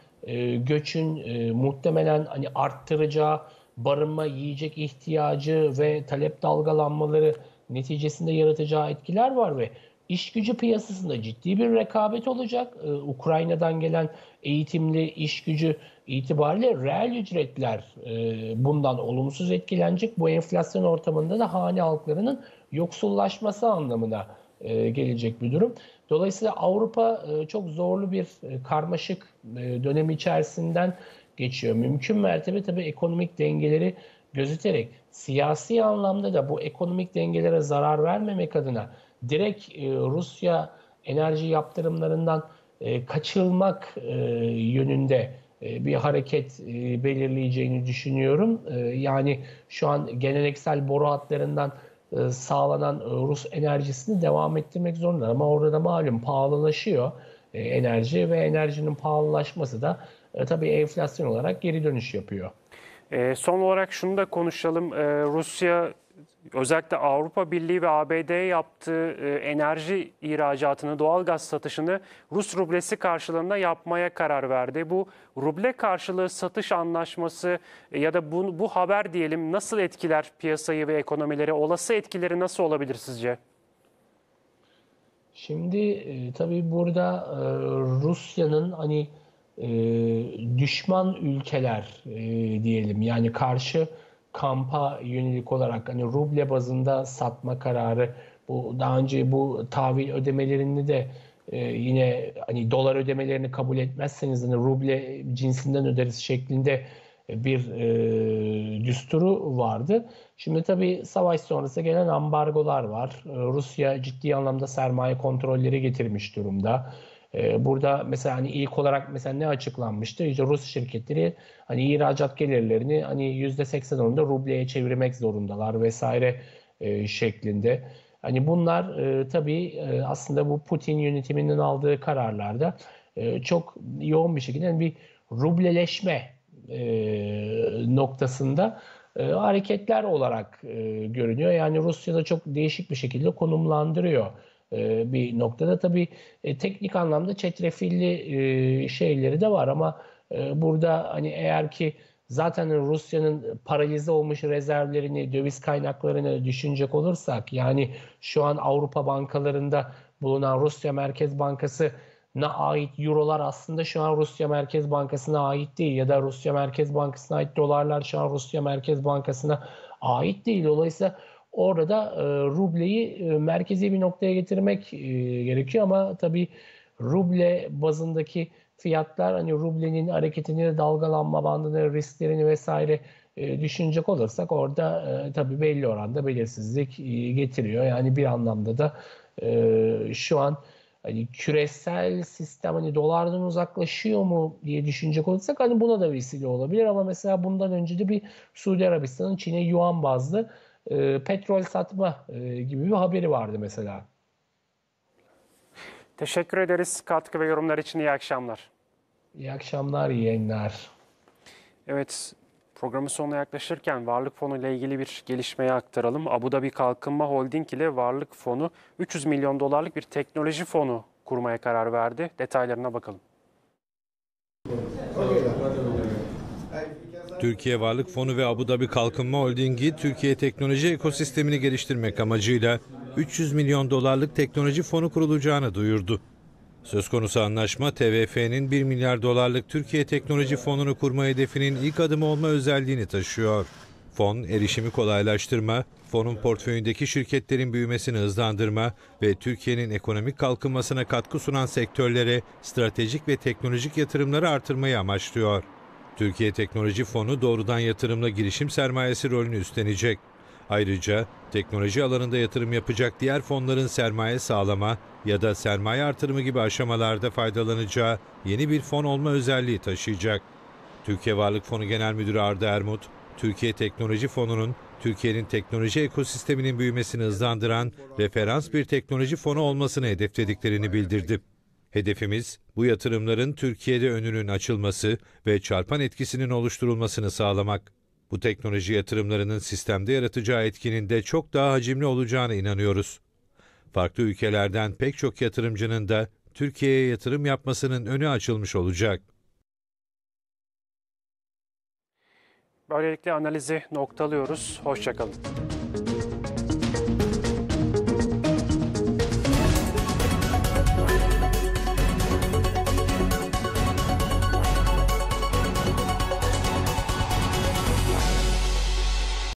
göçün muhtemelen hani arttıracağı barınma, yiyecek ihtiyacı ve talep dalgalanmaları neticesinde yaratacağı etkiler var ve iş gücü piyasasında ciddi bir rekabet olacak. Ukrayna'dan gelen eğitimli iş gücü itibariyle reel ücretler bundan olumsuz etkilenecek. Bu enflasyon ortamında da hane halklarının yoksullaşması anlamına gelecek bir durum. Dolayısıyla Avrupa çok zorlu bir karmaşık dönem içerisinden geçiyor. Mümkün mertebe tabii ekonomik dengeleri gözeterek siyasi anlamda da bu ekonomik dengelere zarar vermemek adına direkt Rusya enerji yaptırımlarından kaçılmak yönünde bir hareket belirleyeceğini düşünüyorum. Yani şu an geleneksel boru hatlarından sağlanan Rus enerjisini devam ettirmek zorunda. Ama orada da malum pahalılaşıyor enerji ve enerjinin pahalılaşması da tabii enflasyon olarak geri dönüş yapıyor. Son olarak şunu da konuşalım. Rusya özellikle Avrupa Birliği ve ABD'ye yaptığı enerji ihracatını, doğalgaz satışını Rus rublesi karşılığında yapmaya karar verdi. Bu ruble karşılığı satış anlaşması ya da bu haber diyelim nasıl etkiler piyasayı ve ekonomileri? Olası etkileri nasıl olabilir sizce? Şimdi tabii burada Rusya'nın hani düşman ülkeler diyelim yani karşı kampa yönelik olarak hani ruble bazında satma kararı bu daha önce bu tahvil ödemelerini de yine hani dolar ödemelerini kabul etmezseniz hani ruble cinsinden öderiz şeklinde bir düsturu vardı. Şimdi tabii savaş sonrası gelen ambargolar var. Rusya ciddi anlamda sermaye kontrolleri getirmiş durumda. Burada mesela hani ilk olarak mesela ne açıklanmıştı? İşte Rus şirketleri hani ihracat gelirlerini hani %80 oranında rubleye çevirmek zorundalar vesaire şeklinde. Hani bunlar tabii aslında bu Putin yönetiminin aldığı kararlarda çok yoğun bir şekilde yani bir rubleleşme noktasında hareketler olarak görünüyor. Yani Rusya'da çok değişik bir şekilde konumlandırıyor bir noktada. Tabii teknik anlamda çetrefilli şeyleri de var ama burada hani eğer ki zaten Rusya'nın paralize olmuş rezervlerini, döviz kaynaklarını düşünecek olursak yani şu an Avrupa bankalarında bulunan Rusya Merkez Bankası'na ait eurolar aslında şu an Rusya Merkez Bankası'na ait değil ya da Rusya Merkez Bankası'na ait dolarlar şu an Rusya Merkez Bankası'na ait değil. Dolayısıyla orada rubleyi merkezi bir noktaya getirmek gerekiyor ama tabii ruble bazındaki fiyatlar hani rublenin hareketini, dalgalanma bandını, risklerini vesaire düşünecek olursak orada tabii belli oranda belirsizlik getiriyor. Yani bir anlamda da şu an hani küresel sistem hani dolardan uzaklaşıyor mu diye düşünecek olursak hani buna da vesile olabilir ama mesela bundan önce de bir Suudi Arabistan'ın Çin'e yuan bazlı petrol satma gibi bir haberi vardı mesela. Teşekkür ederiz katkı ve yorumlar için. İyi akşamlar. İyi akşamlar, iyi yayınlar. Evet, programın sonuna yaklaşırken Varlık Fonu ile ilgili bir gelişmeyi aktaralım. Abu Dhabi Kalkınma Holding ile Varlık Fonu 300 milyon dolarlık bir teknoloji fonu kurmaya karar verdi. Detaylarına bakalım. Türkiye Varlık Fonu ve Abu Dhabi Kalkınma Holding'i Türkiye teknoloji ekosistemini geliştirmek amacıyla 300 milyon dolarlık teknoloji fonu kurulacağını duyurdu. Söz konusu anlaşma TVF'nin 1 milyar dolarlık Türkiye Teknoloji Fonu'nu kurma hedefinin ilk adımı olma özelliğini taşıyor. Fon, erişimi kolaylaştırma, fonun portföyündeki şirketlerin büyümesini hızlandırma ve Türkiye'nin ekonomik kalkınmasına katkı sunan sektörlere stratejik ve teknolojik yatırımları artırmayı amaçlıyor. Türkiye Teknoloji Fonu doğrudan yatırımla girişim sermayesi rolünü üstlenecek. Ayrıca teknoloji alanında yatırım yapacak diğer fonların sermaye sağlama ya da sermaye artırımı gibi aşamalarda faydalanacağı yeni bir fon olma özelliği taşıyacak. Türkiye Varlık Fonu Genel Müdürü Arda Ermut, Türkiye Teknoloji Fonu'nun Türkiye'nin teknoloji ekosisteminin büyümesini hızlandıran referans bir teknoloji fonu olmasını hedeflediklerini bildirdi. Hedefimiz bu yatırımların Türkiye'de önünün açılması ve çarpan etkisinin oluşturulmasını sağlamak. Bu teknoloji yatırımlarının sistemde yaratacağı etkinin de çok daha hacimli olacağına inanıyoruz. Farklı ülkelerden pek çok yatırımcının da Türkiye'ye yatırım yapmasının önü açılmış olacak. Böylelikle analizi noktalıyoruz. Hoşça kalın.